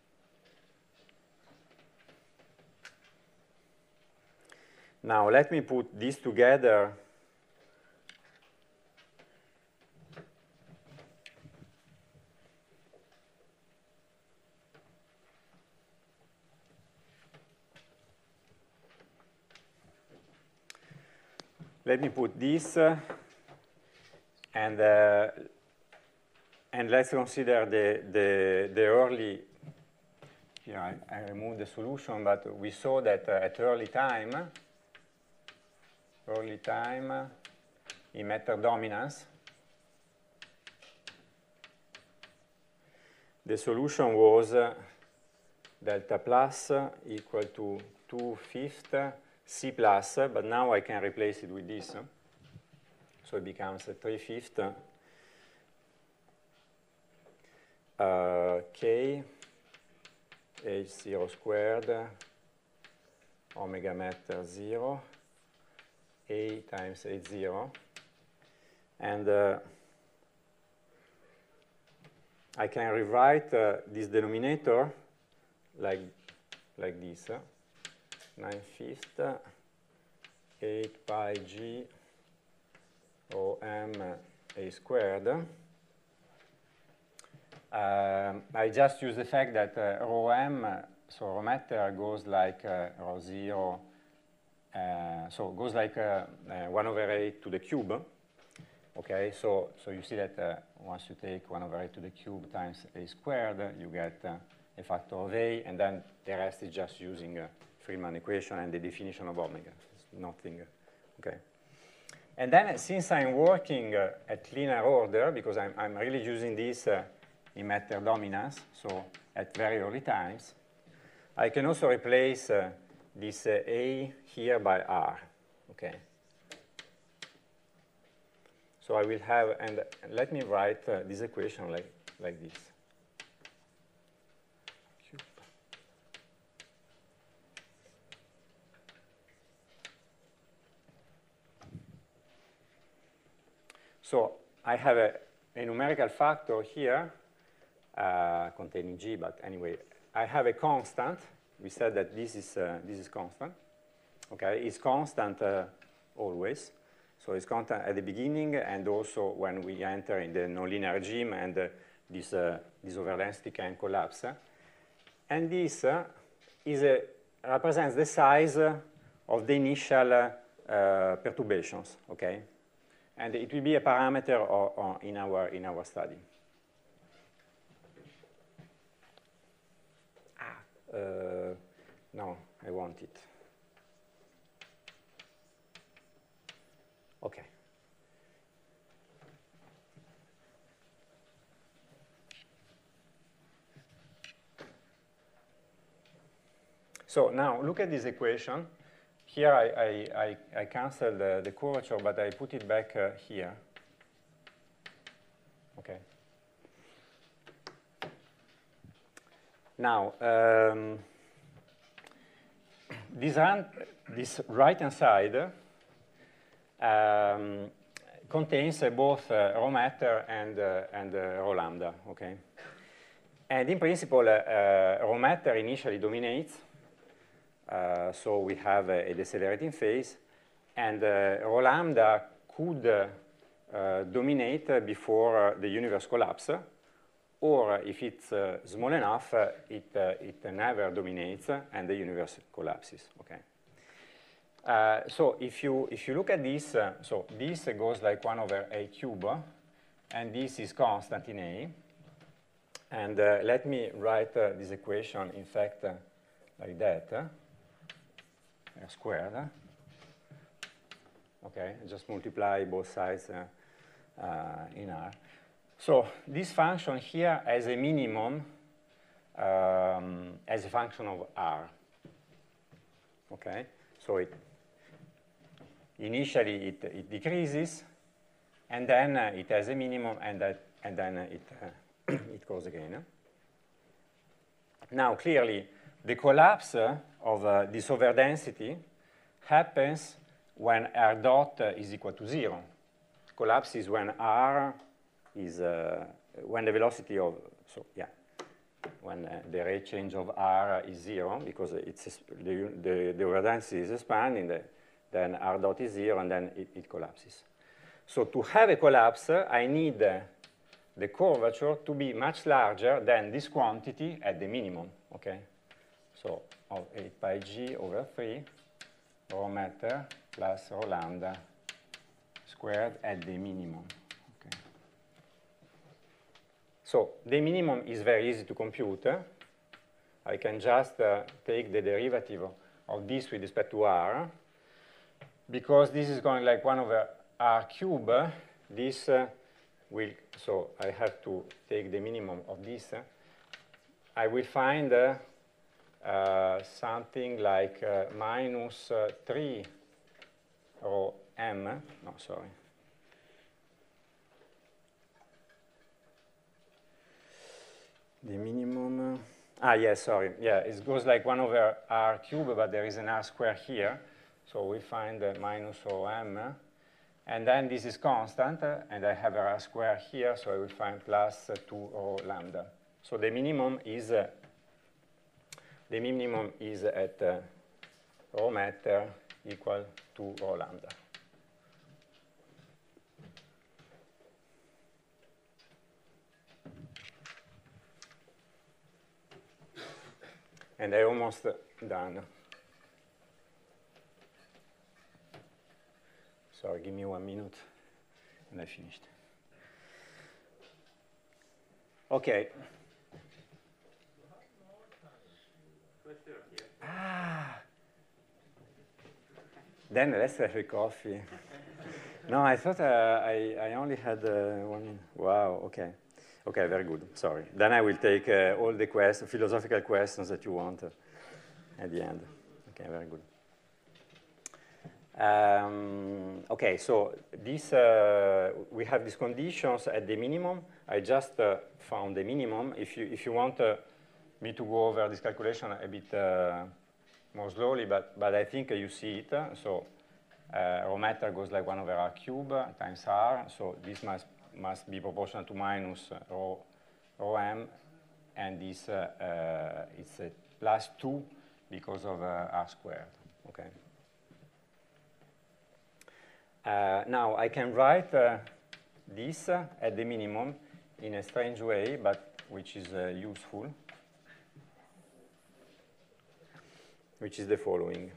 Now, let me put this together. Let me put this, uh, and, uh, and let's consider the, the, the early. Here, I, I removed the solution, but we saw that uh, at early time, early time uh, in matter dominance, the solution was uh, delta plus equal to two fifths C plus, but now I can replace it with this. So it becomes a three fifths uh, K H zero squared omega matter zero A times H zero. And uh, I can rewrite uh, this denominator like, like this. Uh, nine fifths, eight pi g rho m a squared. Um, I just use the fact that uh, rho m, so rho matter goes like uh, rho zero, uh, so goes like uh, uh, one over eight to the cube. Okay, so, so you see that uh, once you take one over eight to the cube times a squared, you get uh, a factor of a, and then the rest is just using uh, Friedman equation and the definition of omega. It's nothing, uh, okay. And then since I'm working uh, at linear order, because I'm, I'm really using this uh, in matter dominance, so at very early times, I can also replace uh, this uh, a here by r, okay. So I will have, and let me write uh, this equation like, like this. Cube. So I have a, a numerical factor here uh, containing g, but anyway, I have a constant. We said that this is, uh, this is constant. Okay, it's constant uh, always. So it's constant at the beginning and also when we enter in the nonlinear regime and uh, this, uh, this overdensity can collapse. And this uh, is a, represents the size uh, of the initial uh, uh, perturbations, okay? And it will be a parameter or, or in, our, in our study. Ah, uh, no, I want it. Okay. So now look at this equation. Here I, I, I, I canceled the, the curvature, but I put it back uh, here. Okay. Now, um, this, this right-hand side Um, contains uh, both uh, rho matter and, uh, and uh, rho lambda, okay? And in principle, uh, uh, rho matter initially dominates, uh, so we have a, a decelerating phase, and uh, rho lambda could uh, uh, dominate before uh, the universe collapses, or uh, if it's uh, small enough, uh, it, uh, it never dominates and the universe collapses, okay? Uh, so if you, if you look at this, uh, so this uh, goes like one over a cube, uh, and this is constant in A. And uh, let me write uh, this equation, in fact, uh, like that, uh, r squared. Uh, okay, just multiply both sides uh, uh, in R. So this function here has a minimum um, as a function of R. Okay, so it initially it, it decreases, and then uh, it has a minimum, and, that, and then uh, it, uh, it goes again. Uh. Now, clearly, the collapse uh, of uh, this overdensity happens when R dot uh, is equal to zero. Collapse is when R is, uh, when the velocity of, so yeah, when uh, the rate change of R is zero, because it's the, the, the overdensity is expanding, the, then R dot is zero, and then it, it collapses. So to have a collapse, I need uh, the curvature to be much larger than this quantity at the minimum, okay? So of eight pi g over three, rho matter plus rho lambda squared at the minimum, okay? So the minimum is very easy to compute. I can just uh, take the derivative of this with respect to R. Because this is going like one over R cube, this uh, will, so I have to take the minimum of this. Uh, I will find uh, uh, something like uh, minus uh, three rho m, no, sorry. The minimum, uh, ah, yes, sorry, yeah, it goes like one over R cube, but there is an R square here. So we find uh, minus rho m, uh, and then this is constant, uh, and I have a R square here, so I will find plus uh, two rho lambda. So the minimum is uh, the minimum is at uh, rho matter equal to rho lambda. And I'm almost done. Sorry, give me one minute, and I finished. Okay. Ah. Then let's have a coffee. No, I thought uh, I, I only had uh, one minute. Wow, okay. Okay, very good. Sorry. Then I will take uh, all the questions, philosophical questions that you want uh, at the end. Okay, very good. Um, okay, so this, uh, we have these conditions at the minimum. I just uh, found the minimum. If you, if you want uh, me to go over this calculation a bit uh, more slowly, but, but I think uh, you see it. So uh, rho matter goes like one over r cube times r. So this must, must be proportional to minus rho, rho m. And this uh, uh, it's a plus two because of uh, r squared. Okay. Uh, now, I can write uh, this uh, at the minimum in a strange way, but which is uh, useful, which is the following.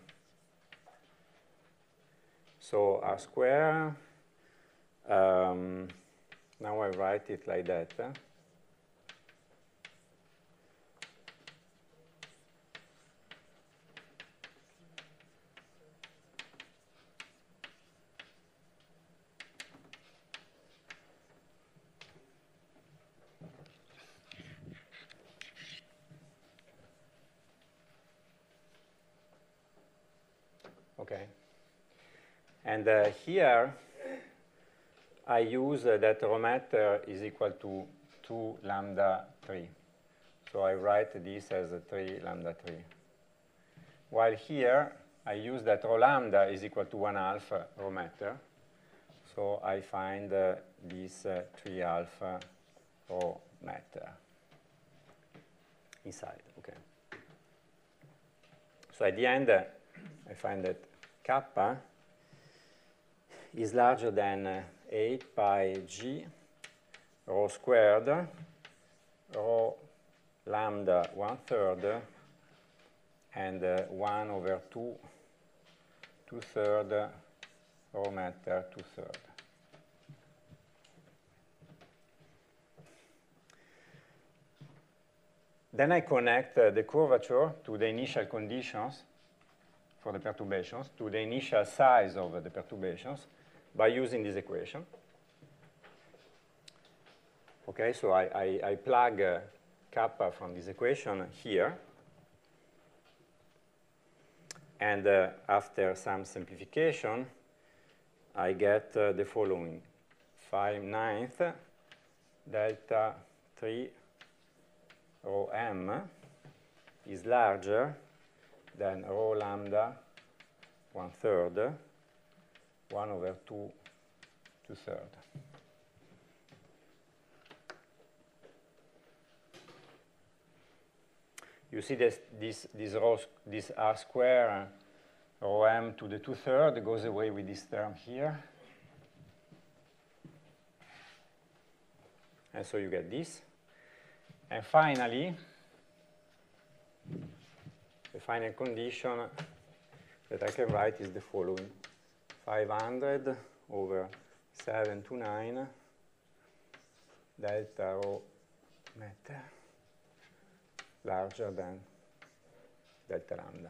So r square, um, now I write it like that. Uh, Okay. And uh, here, I use uh, that rho matter is equal to two lambda three. So I write this as a three lambda three. While here, I use that rho lambda is equal to one half uh, rho matter. So I find uh, this uh, three half uh, rho matter inside. Okay. So at the end, uh, I find that kappa is larger than uh, eight pi g rho squared rho lambda one third and uh, one over two two third rho matter two third. Then I connect uh, the curvature to the initial conditions for the perturbations, to the initial size of uh, the perturbations by using this equation. Okay, so I, I, I plug uh, kappa from this equation here. And uh, after some simplification, I get uh, the following. five ninth delta three rho m is larger than rho lambda one third, one over two, two third. You see this, this, this, rho, this r square, uh, rho m to the two third goes away with this term here. And so you get this. And finally, the final condition that I can write is the following. five hundred over seven to nine delta rho matter larger than delta lambda.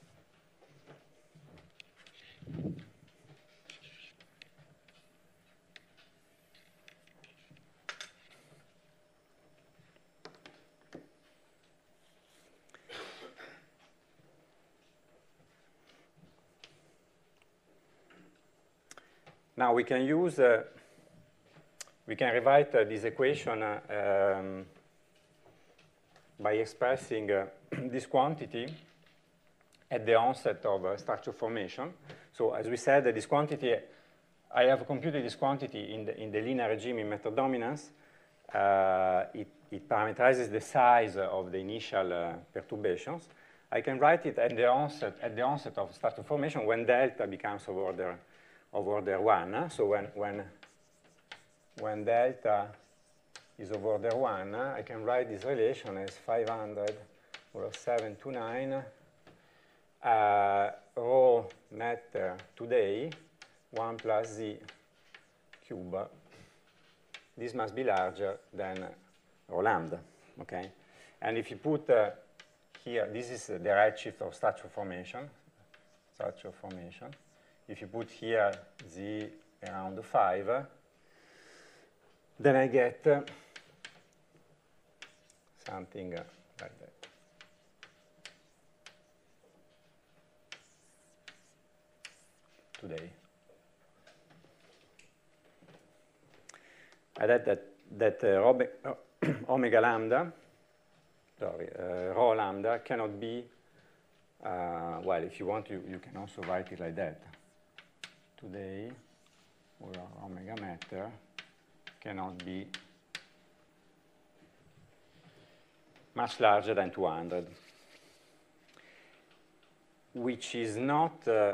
Now we can use, uh, we can rewrite uh, this equation uh, um, by expressing uh, this quantity at the onset of uh, structure formation. So as we said, uh, this quantity, I have computed this quantity in the, in the linear regime in method dominance. Uh, it, it parameterizes the size of the initial uh, perturbations. I can write it at the onset, at the onset of structure formation when delta becomes of order, of order one. Huh? So when, when, when delta is of order one, huh? I can write this relation as five hundred over seven to nine uh, rho matter today, one plus z cube. This must be larger than rho lambda, okay? And if you put uh, here, this is the redshift of structure formation, structure formation. If you put here z around five, uh, then I get uh, something uh, like that. Today. I that that, that uh, omega lambda, sorry, uh, rho lambda cannot be, uh, well, if you want, you, you can also write it like that. Today, or omega matter cannot be much larger than two hundred, which is not, uh,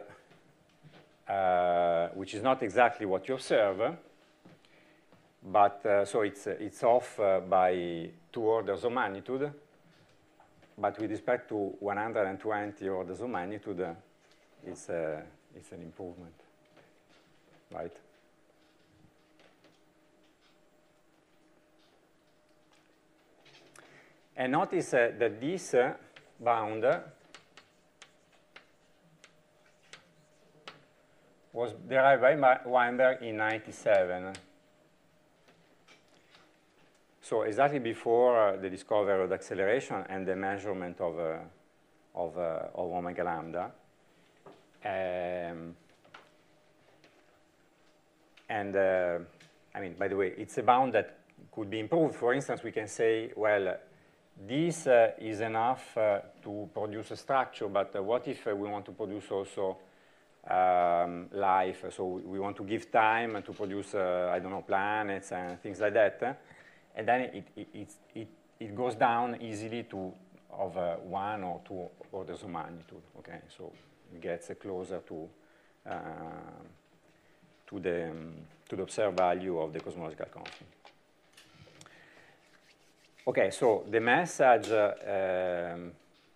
uh, which is not exactly what you observe. But uh, so it's, uh, it's off uh, by two orders of magnitude. But with respect to one hundred twenty orders of magnitude, uh, it's, uh, it's an improvement, right? And notice uh, that this uh, bound uh, was derived by Weinberg in ninety-seven. So exactly before uh, the discovery of the acceleration and the measurement of, uh, of, uh, of omega lambda. Um, and uh, I mean, by the way, it's a bound that could be improved. For instance, we can say, well, this uh, is enough uh, to produce a structure, but uh, what if uh, we want to produce also um, life? So we want to give time to produce, uh, I don't know, planets and things like that. And then it, it, it, it, it goes down easily to of uh, one or two orders of magnitude. Okay, so it gets uh, closer to uh, to the um, to the observed value of the cosmological constant. Okay, so the message uh, um,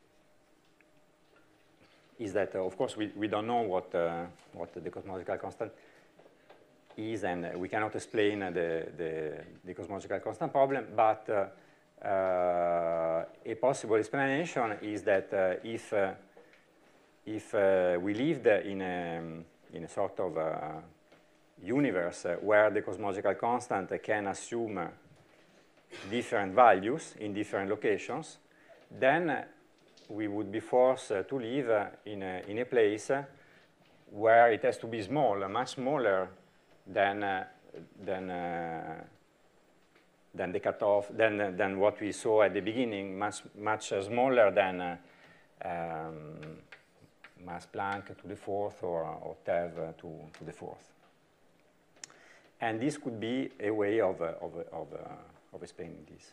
is that uh, of course we we don't know what uh, what the cosmological constant is, and uh, we cannot explain uh, the, the, the cosmological constant problem, but uh, uh, a possible explanation is that uh, if, uh, if uh, we lived in a, in a sort of uh, universe uh, where the cosmological constant can assume uh, different values in different locations, then uh, we would be forced uh, to live uh, in, a, in a place uh, where it has to be small, much smaller than uh, than uh, than the cutoff, than uh, than what we saw at the beginning, much much uh, smaller than uh, um, Max Planck to the fourth or, or T E V to to the fourth. And this could be a way of uh, of of, uh, of explaining this.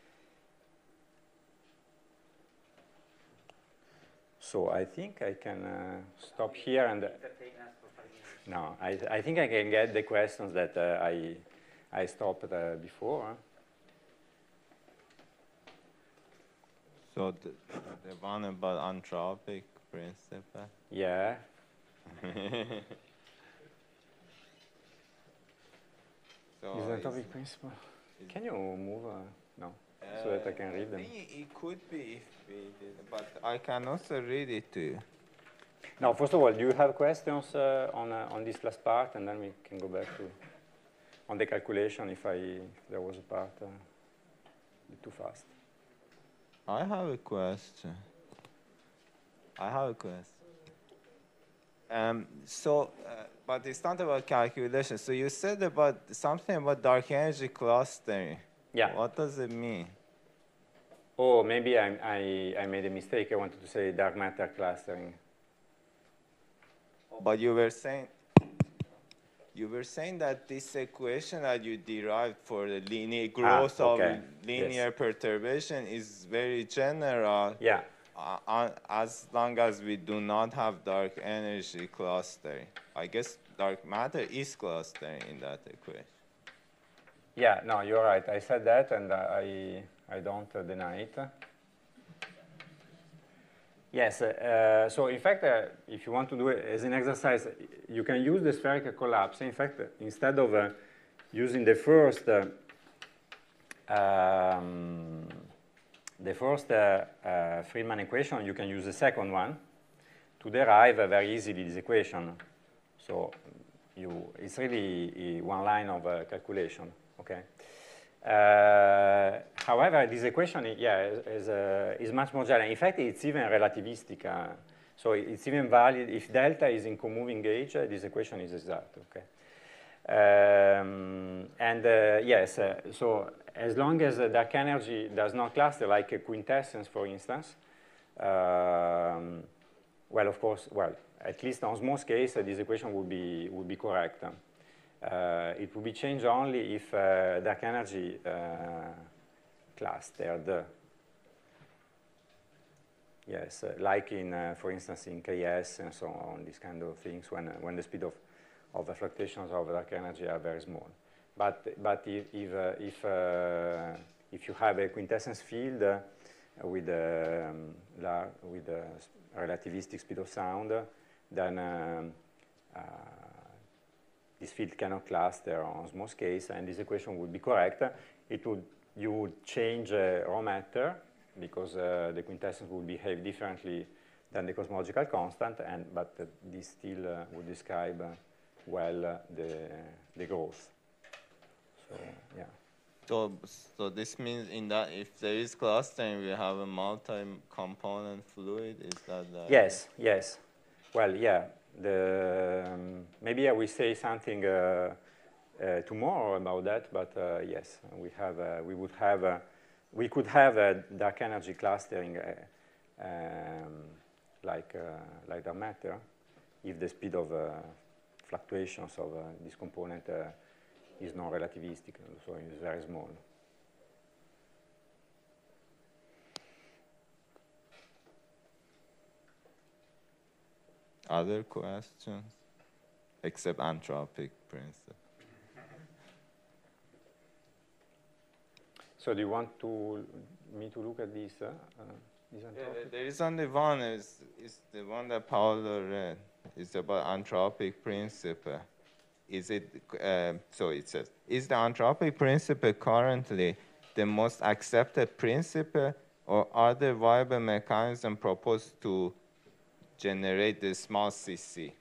So I think I can uh, stop here and. Uh, No, I, I think I can get the questions that uh, I, I stopped uh, before. Huh? So the, the one about anthropic principle? Yeah. So is the anthropic principle? Can you move? Uh, no, uh, so that I can read them. I think it could be if we did, but I can also read it to you. Now, first of all, do you have questions uh, on, uh, on this last part, and then we can go back to on the calculation if, I, if there was a part uh, a bit too fast. I have a question. I have a question. Um, so, uh, but it's not about calculation. So you said about something about dark energy clustering. Yeah. What does it mean? Oh, maybe I, I, I made a mistake. I wanted to say dark matter clustering. But you were saying, you were saying that this equation that you derived for the linear growth ah, okay. of linear yes. perturbation is very general. Yeah. Uh, as long as we do not have dark energy clustering. I guess dark matter is clustering in that equation. Yeah, no, you're right. I said that, and I, I don't uh, deny it. Yes, uh, so in fact, uh, if you want to do it as an exercise, you can use the spherical collapse. In fact, instead of uh, using the first, uh, um, the first uh, uh, Friedman equation, you can use the second one to derive uh, very easily this equation. So you, it's really one line of uh, calculation. Okay. Uh, however, this equation, yeah, is, is, uh, is much more general. In fact, it's even relativistic. Uh, so it's even valid if delta is in co-moving gauge. Uh, this equation is exact. Okay. Um, and uh, yes, uh, so as long as uh, dark energy does not cluster, like a quintessence, for instance, um, well, of course, well, at least on Small's case, uh, this equation would be would be correct. Uh, it will be changed only if uh, dark energy uh, clustered. Yes, uh, like in, uh, for instance, in K S and so on, these kind of things, when, uh, when the speed of, of the fluctuations of dark energy are very small. But, but if, if, uh, if, uh, if you have a quintessence field uh, with, um, la with a relativistic speed of sound, then um, uh, this field cannot cluster on Small's case, and this equation would be correct. It would, you would change uh, raw matter, because uh, the quintessence would behave differently than the cosmological constant, and, but uh, this still uh, would describe uh, well uh, the, the growth. So, yeah. So, so this means in that if there is clustering, we have a multi-component fluid, is that the Yes, idea? Yes. Well, yeah. The, um, maybe I will say something uh, uh, tomorrow about that, but uh, yes, we have, uh, we would have, uh, we could have a dark energy clustering uh, um, like uh, like dark matter if the speed of uh, fluctuations of uh, this component uh, is non-relativistic, so it's very small. Other questions, except anthropic principle? So do you want to me to look at this? Uh, uh, this yeah, there is only one. Is is the one that Paolo read? It's about anthropic principle. Is it uh, so? It says, is the anthropic principle currently the most accepted principle, or are there viable mechanisms proposed to generate the small C C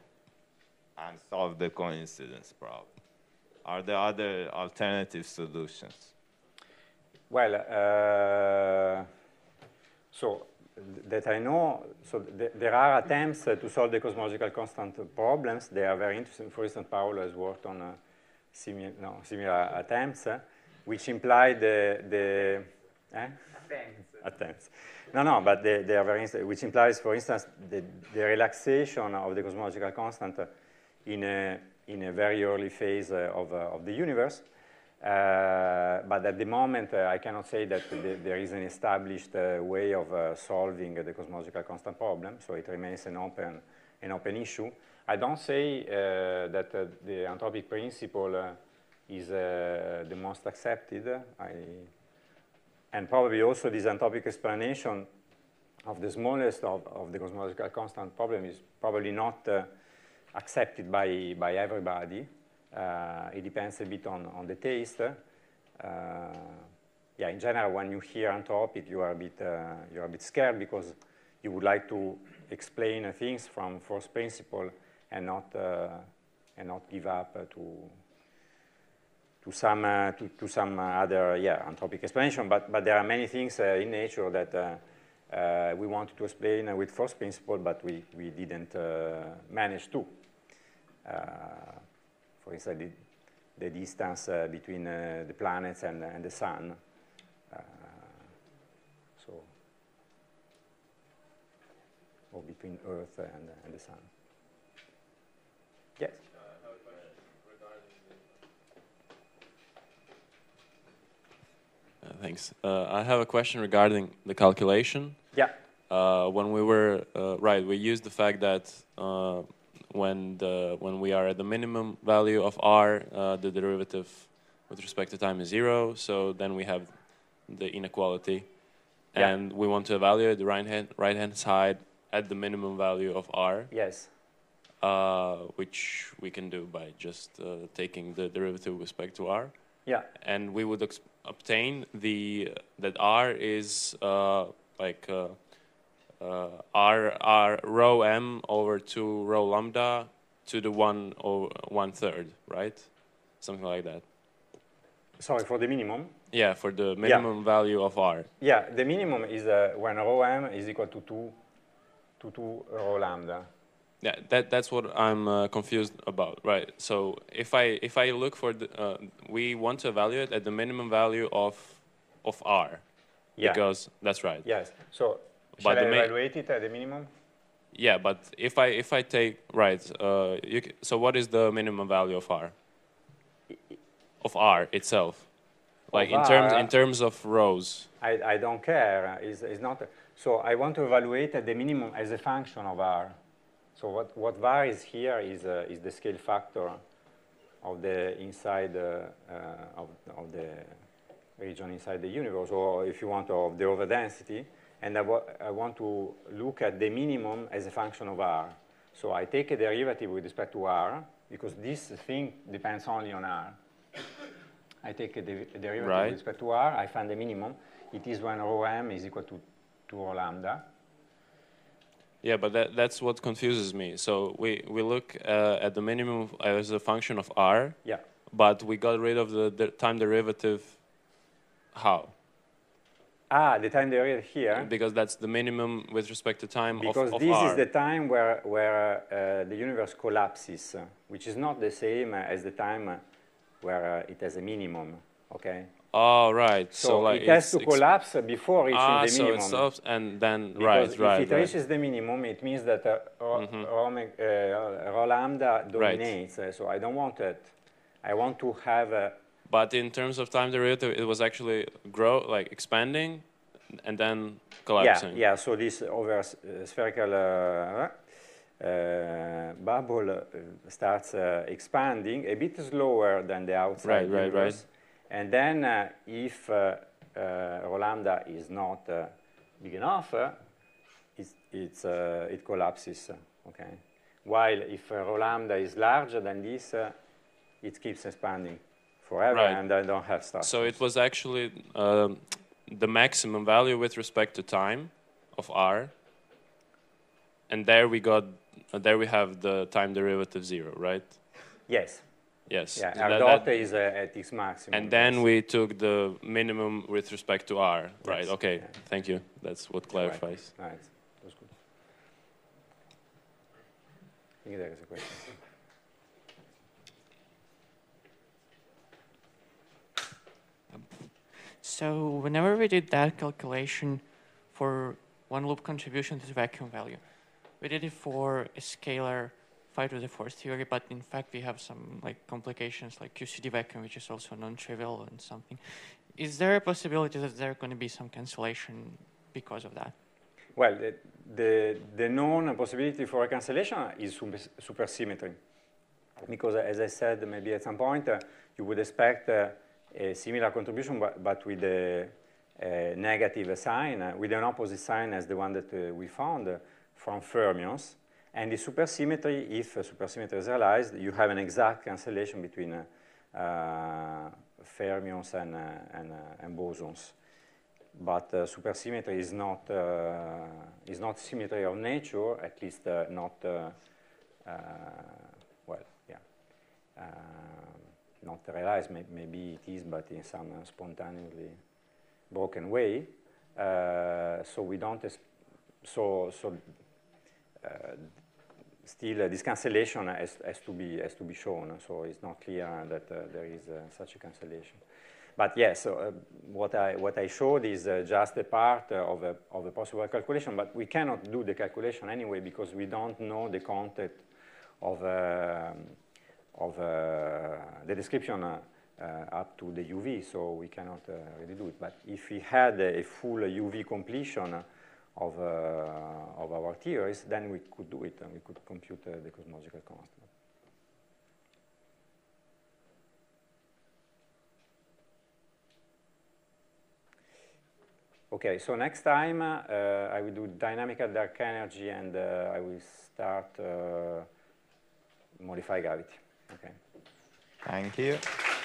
and solve the coincidence problem? Are there other alternative solutions? Well, uh, so that I know, so th there are attempts uh, to solve the cosmological constant problems. They are very interesting. For instance, Paolo has worked on uh, similar, no, similar attempts, uh, which imply the, the eh? attempts. attempts. No, no, but they, they are very, which implies, for instance, the, the relaxation of the cosmological constant in a, in a very early phase uh, of, uh, of the universe. Uh, but at the moment, uh, I cannot say that the, there is an established uh, way of uh, solving uh, the cosmological constant problem, so it remains an open, an open issue. I don't say uh, that uh, the anthropic principle uh, is uh, the most accepted. I, and probably also this anthropic explanation of the smallest of, of the cosmological constant problem is probably not uh, accepted by, by everybody. Uh, it depends a bit on, on the taste. Uh, yeah, in general, when you hear anthropic, you are a bit uh, you are a bit scared because you would like to explain uh, things from first principle and not uh, and not give up uh, to to some uh, to, to some other yeah anthropic explanation. But but there are many things uh, in nature that uh, uh, we wanted to explain uh, with first principle, but we we didn't uh, manage to. Uh, For instance, the, the distance uh, between uh, the planets and, and the sun. Uh, or between Earth and, and the Sun. Yes? Uh, thanks. Uh, I have a question regarding the calculation. Yeah. Uh, when we were uh, right, we used the fact that uh, when the when we are at the minimum value of r, uh, the derivative with respect to time is zero. So then we have the inequality, yeah. and we want to evaluate the right hand right hand side at the minimum value of r. Yes. Uh, which we can do by just uh, taking the derivative with respect to r. Yeah. And we would obtain the that r is uh, like uh, uh, r r rho m over two rho lambda to the one or one third, right? Something like that. Sorry, for the minimum? Yeah, for the minimum yeah. value of r. Yeah, the minimum is uh, when rho m is equal to two to two rho lambda. Yeah, that that's what I'm uh, confused about, right? So if I if I look for the, uh, we want to evaluate at the minimum value of of r, yeah. because that's right. Yes. So shall I evaluate it at the minimum? Yeah, but if I if I take right, uh, you c so what is the minimum value of r? Of r itself, like of in terms r, in terms of rows. I I don't care. It's, it's not. So I want to evaluate at the minimum as a function of r. So what, what varies here is, uh, is the scale factor of the inside uh, uh, of, of the region inside the universe, or if you want, of the overdensity. And I, wa I want to look at the minimum as a function of r. So I take a derivative with respect to r, because this thing depends only on r. I take a, de a derivative right. with respect to r, I find the minimum. It is when rho m is equal to two rho lambda. Yeah, but that, that's what confuses me. So we, we look uh, at the minimum as a function of r, yeah. but we got rid of the, the time derivative. How? Ah, the time derivative here. Because that's the minimum with respect to time because of, of this r. is the time where, where uh, the universe collapses, uh, which is not the same uh, as the time uh, where uh, it has a minimum, okay? Oh, right. So, so like it has to collapse before reaching ah, the minimum. so it stops and then, because right, if right, it right. reaches the minimum, it means that uh, rho, mm-hmm. rho, uh, rho lambda dominates. Right. Uh, so I don't want it. I want to have a... But in terms of time derivative, it was actually grow, like expanding and then collapsing. Yeah, yeah. So this over uh, spherical uh, uh, bubble uh, starts uh, expanding a bit slower than the outside right, right, universe. Right. And then uh, if uh, uh, rho lambda is not uh, big enough, uh, it's, it's, uh, it collapses, uh, okay? While if uh, rho lambda is larger than this, uh, it keeps expanding forever, right. and I don't have stuff. So it was actually um, the maximum value with respect to time of r, and there we got, uh, there we have the time derivative zero, right? Yes. Yes. Yeah, that, r dot that, is uh, at its maximum. And then yes. we took the minimum with respect to r, yes. Right? Okay, yeah. Thank you. That's what clarifies. Right. Right. That was good. I think there is a question. So whenever we did that calculation for one loop contribution to the vacuum value, we did it for a scalar five to the fourth theory, but in fact we have some like complications like Q C D vacuum, which is also non-trivial and something. Is there a possibility that there are going to be some cancellation because of that? Well, the, the, the known possibility for a cancellation is super, supersymmetry. Because as I said, maybe at some point, uh, you would expect uh, a similar contribution, but, but with a, a negative sign, uh, with an opposite sign as the one that uh, we found uh, from fermions. And the supersymmetry, if uh, supersymmetry is realized, you have an exact cancellation between uh, uh, fermions and, uh, and, uh, and bosons. But uh, supersymmetry is not, uh, is not symmetry of nature, at least uh, not, uh, uh, well, yeah, uh, not realized. Maybe it is, but in some uh, spontaneously broken way. Uh, so we don't, so, so uh, still uh, this cancellation has, has, to be, has to be shown, so it's not clear that uh, there is uh, such a cancellation. But yes, so, uh, what, I, what I showed is uh, just a part uh, of, a, of a possible calculation, but we cannot do the calculation anyway because we don't know the content of, uh, of uh, the description uh, uh, up to the U V, so we cannot uh, really do it. But if we had a, a full U V completion of, uh, of our theories, then we could do it and we could compute uh, the cosmological constant. Okay, so next time uh, I will do dynamical dark energy and uh, I will start uh, modify gravity. Okay. Thank you.